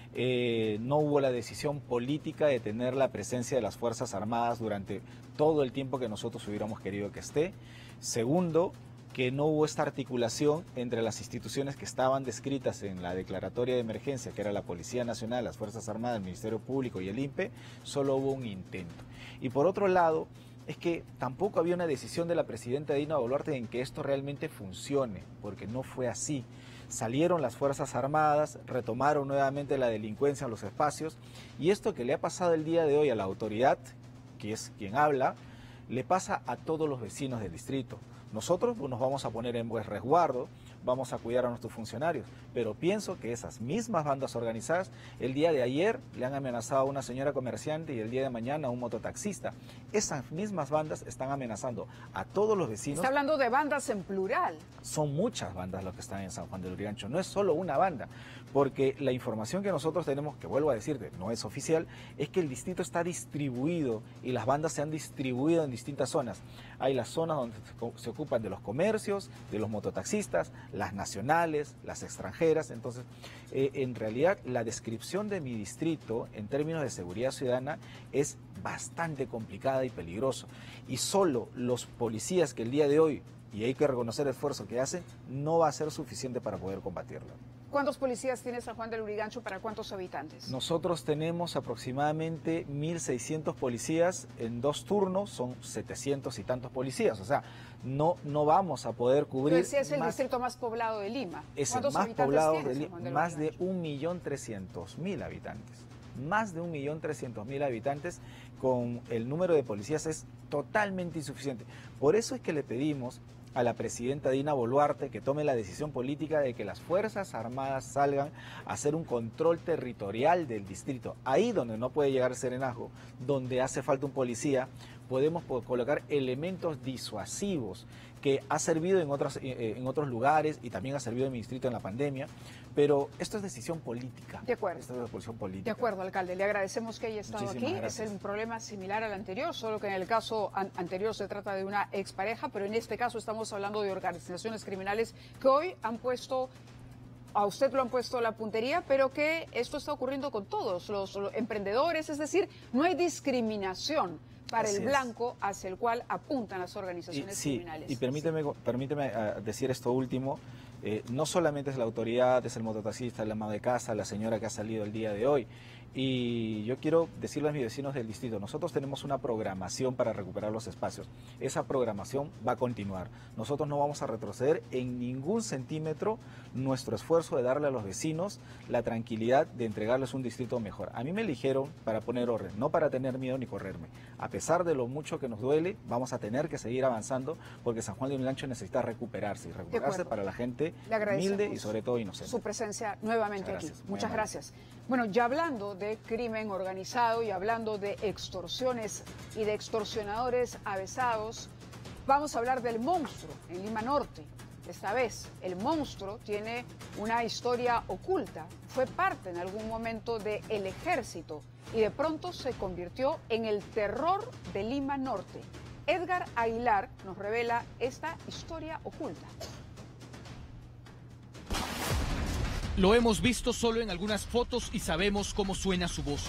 Eh, no hubo la decisión política de tener la presencia de las Fuerzas Armadas durante todo el tiempo que nosotros hubiéramos querido que esté. Segundo, que no hubo esta articulación entre las instituciones que estaban descritas en la declaratoria de emergencia, que era la Policía Nacional, las Fuerzas Armadas, el Ministerio Público y el I N P E, solo hubo un intento. Y por otro lado, es que tampoco había una decisión de la presidenta Dina Boluarte en que esto realmente funcione, porque no fue así. Salieron las Fuerzas Armadas, retomaron nuevamente la delincuencia en los espacios, y esto que le ha pasado el día de hoy a la autoridad, que es quien habla, le pasa a todos los vecinos del distrito. Nosotros pues, nos vamos a poner en buen resguardo, vamos a cuidar a nuestros funcionarios, pero pienso que esas mismas bandas organizadas, el día de ayer le han amenazado a una señora comerciante y el día de mañana a un mototaxista. Esas mismas bandas están amenazando a todos los vecinos. Está hablando de bandas en plural. Son muchas bandas las que están en San Juan del Lurigancho, no es solo una banda, porque la información que nosotros tenemos, que vuelvo a decirte, no es oficial, es que el distrito está distribuido y las bandas se han distribuido en distintas zonas. Hay las zonas donde se ocupan de los comercios, de los mototaxistas, las nacionales, las extranjeras. Entonces, eh, en realidad, la descripción de mi distrito en términos de seguridad ciudadana es bastante complicada y peligroso. Y solo los policías que el día de hoy, y hay que reconocer el esfuerzo que hacen, no va a ser suficiente para poder combatirlo. ¿Cuántos policías tiene San Juan del Lurigancho para cuántos habitantes? Nosotros tenemos aproximadamente mil seiscientos policías en dos turnos, son setecientos y tantos policías, o sea, no, no vamos a poder cubrir. Pero decía, es el más, distrito más poblado de Lima. Es el más poblado de Lima, más de un millón trescientos mil habitantes. Más de un millón trescientos mil habitantes, con el número de policías es totalmente insuficiente. Por eso es que le pedimos a la presidenta Dina Boluarte que tome la decisión política de que las Fuerzas Armadas salgan a hacer un control territorial del distrito. Ahí donde no puede llegar el serenazgo, donde hace falta un policía, podemos colocar elementos disuasivos que ha servido en, otras, en otros lugares y también ha servido en mi distrito en la pandemia, pero esto es decisión política. De acuerdo. Esto es decisión política. De acuerdo, alcalde. Le agradecemos que haya estado Muchísimas aquí. gracias. Es un problema similar al anterior, solo que en el caso an anterior se trata de una expareja, pero en este caso estamos hablando de organizaciones criminales que hoy han puesto, a usted lo han puesto la puntería, pero que esto está ocurriendo con todos los, los emprendedores, es decir, no hay discriminación para Así el blanco es. hacia el cual apuntan las organizaciones y, sí, criminales. Y permíteme, permíteme uh, decir esto último, eh, no solamente es la autoridad, es el mototaxista, la ama de casa, la señora que ha salido el día de hoy. Y yo quiero decirle a mis vecinos del distrito, nosotros tenemos una programación para recuperar los espacios. Esa programación va a continuar. Nosotros no vamos a retroceder en ningún centímetro nuestro esfuerzo de darle a los vecinos la tranquilidad de entregarles un distrito mejor. A mí me eligieron para poner orden, no para tener miedo ni correrme. A pesar de lo mucho que nos duele, vamos a tener que seguir avanzando porque San Juan de Lurigancho necesita recuperarse y recuperarse para la gente humilde y sobre todo inocente. Su presencia nuevamente Muchas aquí. gracias, Muchas amable. gracias. Bueno, ya hablando de crimen organizado y hablando de extorsiones y de extorsionadores avesados, Vamos a hablar del monstruo en Lima Norte. Esta vez, el monstruo tiene una historia oculta. Fue parte en algún momento del ejército y de pronto se convirtió en el terror de Lima Norte. Edgar Aguilar nos revela esta historia oculta. Lo hemos visto solo en algunas fotos y sabemos cómo suena su voz.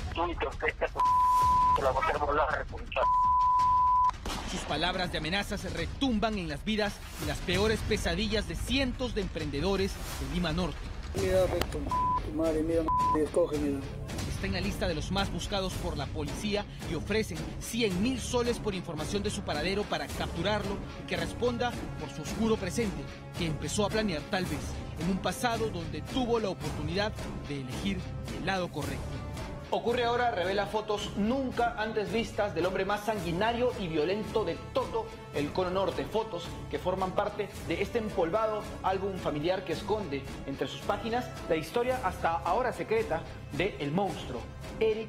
Sus palabras de amenazas retumban en las vidas y las peores pesadillas de cientos de emprendedores de Lima Norte. Mira, tu madre, mira, escoge, mira. Está en la lista de los más buscados por la policía y ofrecen cien mil soles por información de su paradero para capturarlo y que responda por su oscuro presente, que empezó a planear tal vez en un pasado donde tuvo la oportunidad de elegir el lado correcto. Ocurre ahora revela fotos nunca antes vistas del hombre más sanguinario y violento de todo el Cono Norte. Fotos que forman parte de este empolvado álbum familiar que esconde entre sus páginas la historia hasta ahora secreta de El Monstruo, Eric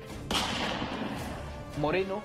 Moreno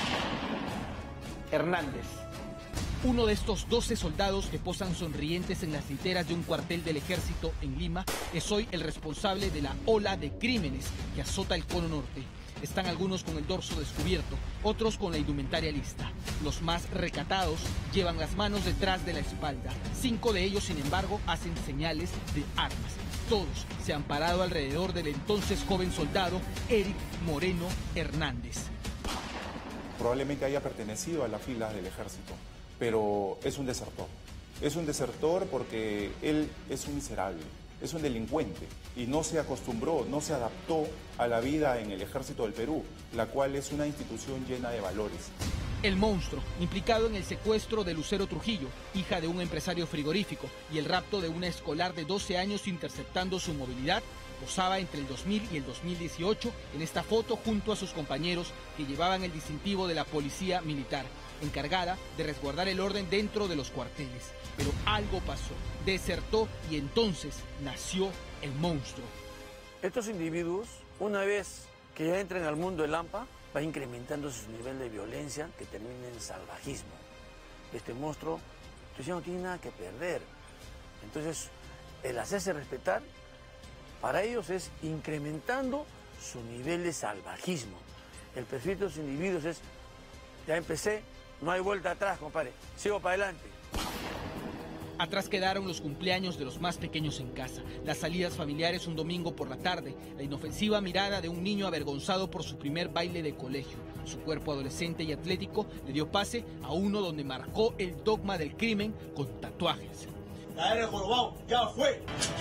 Hernández. Uno de estos doce soldados que posan sonrientes en las literas de un cuartel del ejército en Lima es hoy el responsable de la ola de crímenes que azota el Cono Norte. Están algunos con el dorso descubierto, otros con la indumentaria lista. Los más recatados llevan las manos detrás de la espalda. Cinco de ellos, sin embargo, hacen señales de armas. Todos se han parado alrededor del entonces joven soldado Eric Moreno Hernández. Probablemente haya pertenecido a las filas del ejército, pero es un desertor. Es un desertor porque él es un miserable, es un delincuente y no se acostumbró, no se adaptó a la vida en el ejército del Perú, la cual es una institución llena de valores. El monstruo, implicado en el secuestro de Lucero Trujillo, hija de un empresario frigorífico, y el rapto de una escolar de doce años interceptando su movilidad, posaba entre el dos mil y el dos mil dieciocho en esta foto junto a sus compañeros que llevaban el distintivo de la policía militar, encargada de resguardar el orden dentro de los cuarteles. Pero algo pasó, desertó y entonces nació el monstruo. Estos individuos, una vez que ya entran al mundo del AMPA, va incrementando su nivel de violencia que termina en salvajismo. Este monstruo entonces ya no tiene nada que perder. Entonces, el hacerse respetar, para ellos es incrementando su nivel de salvajismo. El perfil de los individuos es, ya empecé, no hay vuelta atrás, compadre, sigo para adelante. Atrás quedaron los cumpleaños de los más pequeños en casa, las salidas familiares un domingo por la tarde, la inofensiva mirada de un niño avergonzado por su primer baile de colegio. Su cuerpo adolescente y atlético le dio pase a uno donde marcó el dogma del crimen con tatuajes. ¡Caer el jorobado! ¡Ya fue!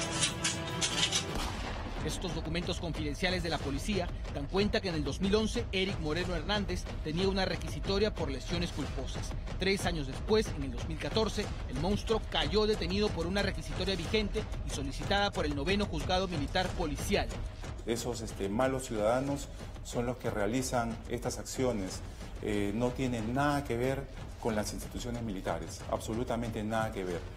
Estos documentos confidenciales de la policía dan cuenta que en el dos mil once Eric Moreno Hernández tenía una requisitoria por lesiones culposas. Tres años después, en el dos mil catorce, el monstruo cayó detenido por una requisitoria vigente y solicitada por el noveno juzgado militar policial. Esos este, malos ciudadanos son los que realizan estas acciones. Eh, no tienen nada que ver con las instituciones militares, absolutamente nada que ver.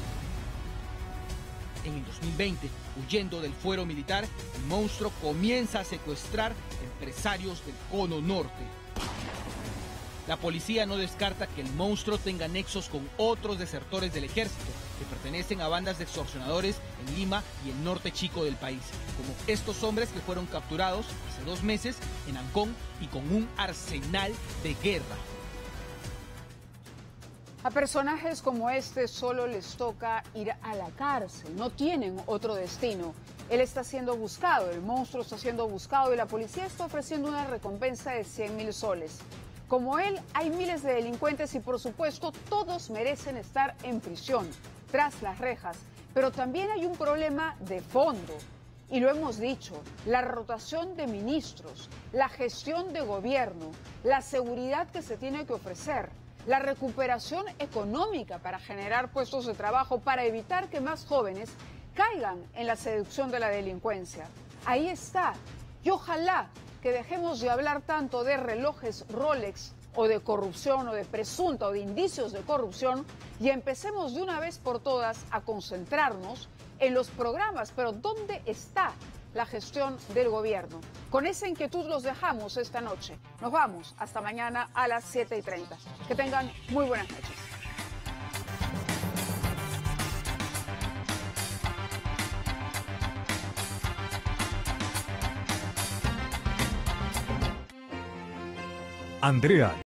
En el dos mil veinte, huyendo del fuero militar, el monstruo comienza a secuestrar empresarios del Cono Norte. La policía no descarta que el monstruo tenga nexos con otros desertores del ejército que pertenecen a bandas de extorsionadores en Lima y el norte chico del país, como estos hombres que fueron capturados hace dos meses en Ancón y con un arsenal de guerra. A personajes como este solo les toca ir a la cárcel, no tienen otro destino. Él está siendo buscado, el monstruo está siendo buscado y la policía está ofreciendo una recompensa de cien mil soles. Como él, hay miles de delincuentes y por supuesto todos merecen estar en prisión, tras las rejas. Pero también hay un problema de fondo. Y lo hemos dicho, la rotación de ministros, la gestión de gobierno, la seguridad que se tiene que ofrecer, la recuperación económica para generar puestos de trabajo, para evitar que más jóvenes caigan en la seducción de la delincuencia. Ahí está. Y ojalá que dejemos de hablar tanto de relojes Rolex o de corrupción o de presunta o de indicios de corrupción y empecemos de una vez por todas a concentrarnos en los programas. Pero ¿dónde está la gestión del gobierno? Con esa inquietud los dejamos esta noche. Nos vamos hasta mañana a las siete y treinta. Que tengan muy buenas noches. Andrea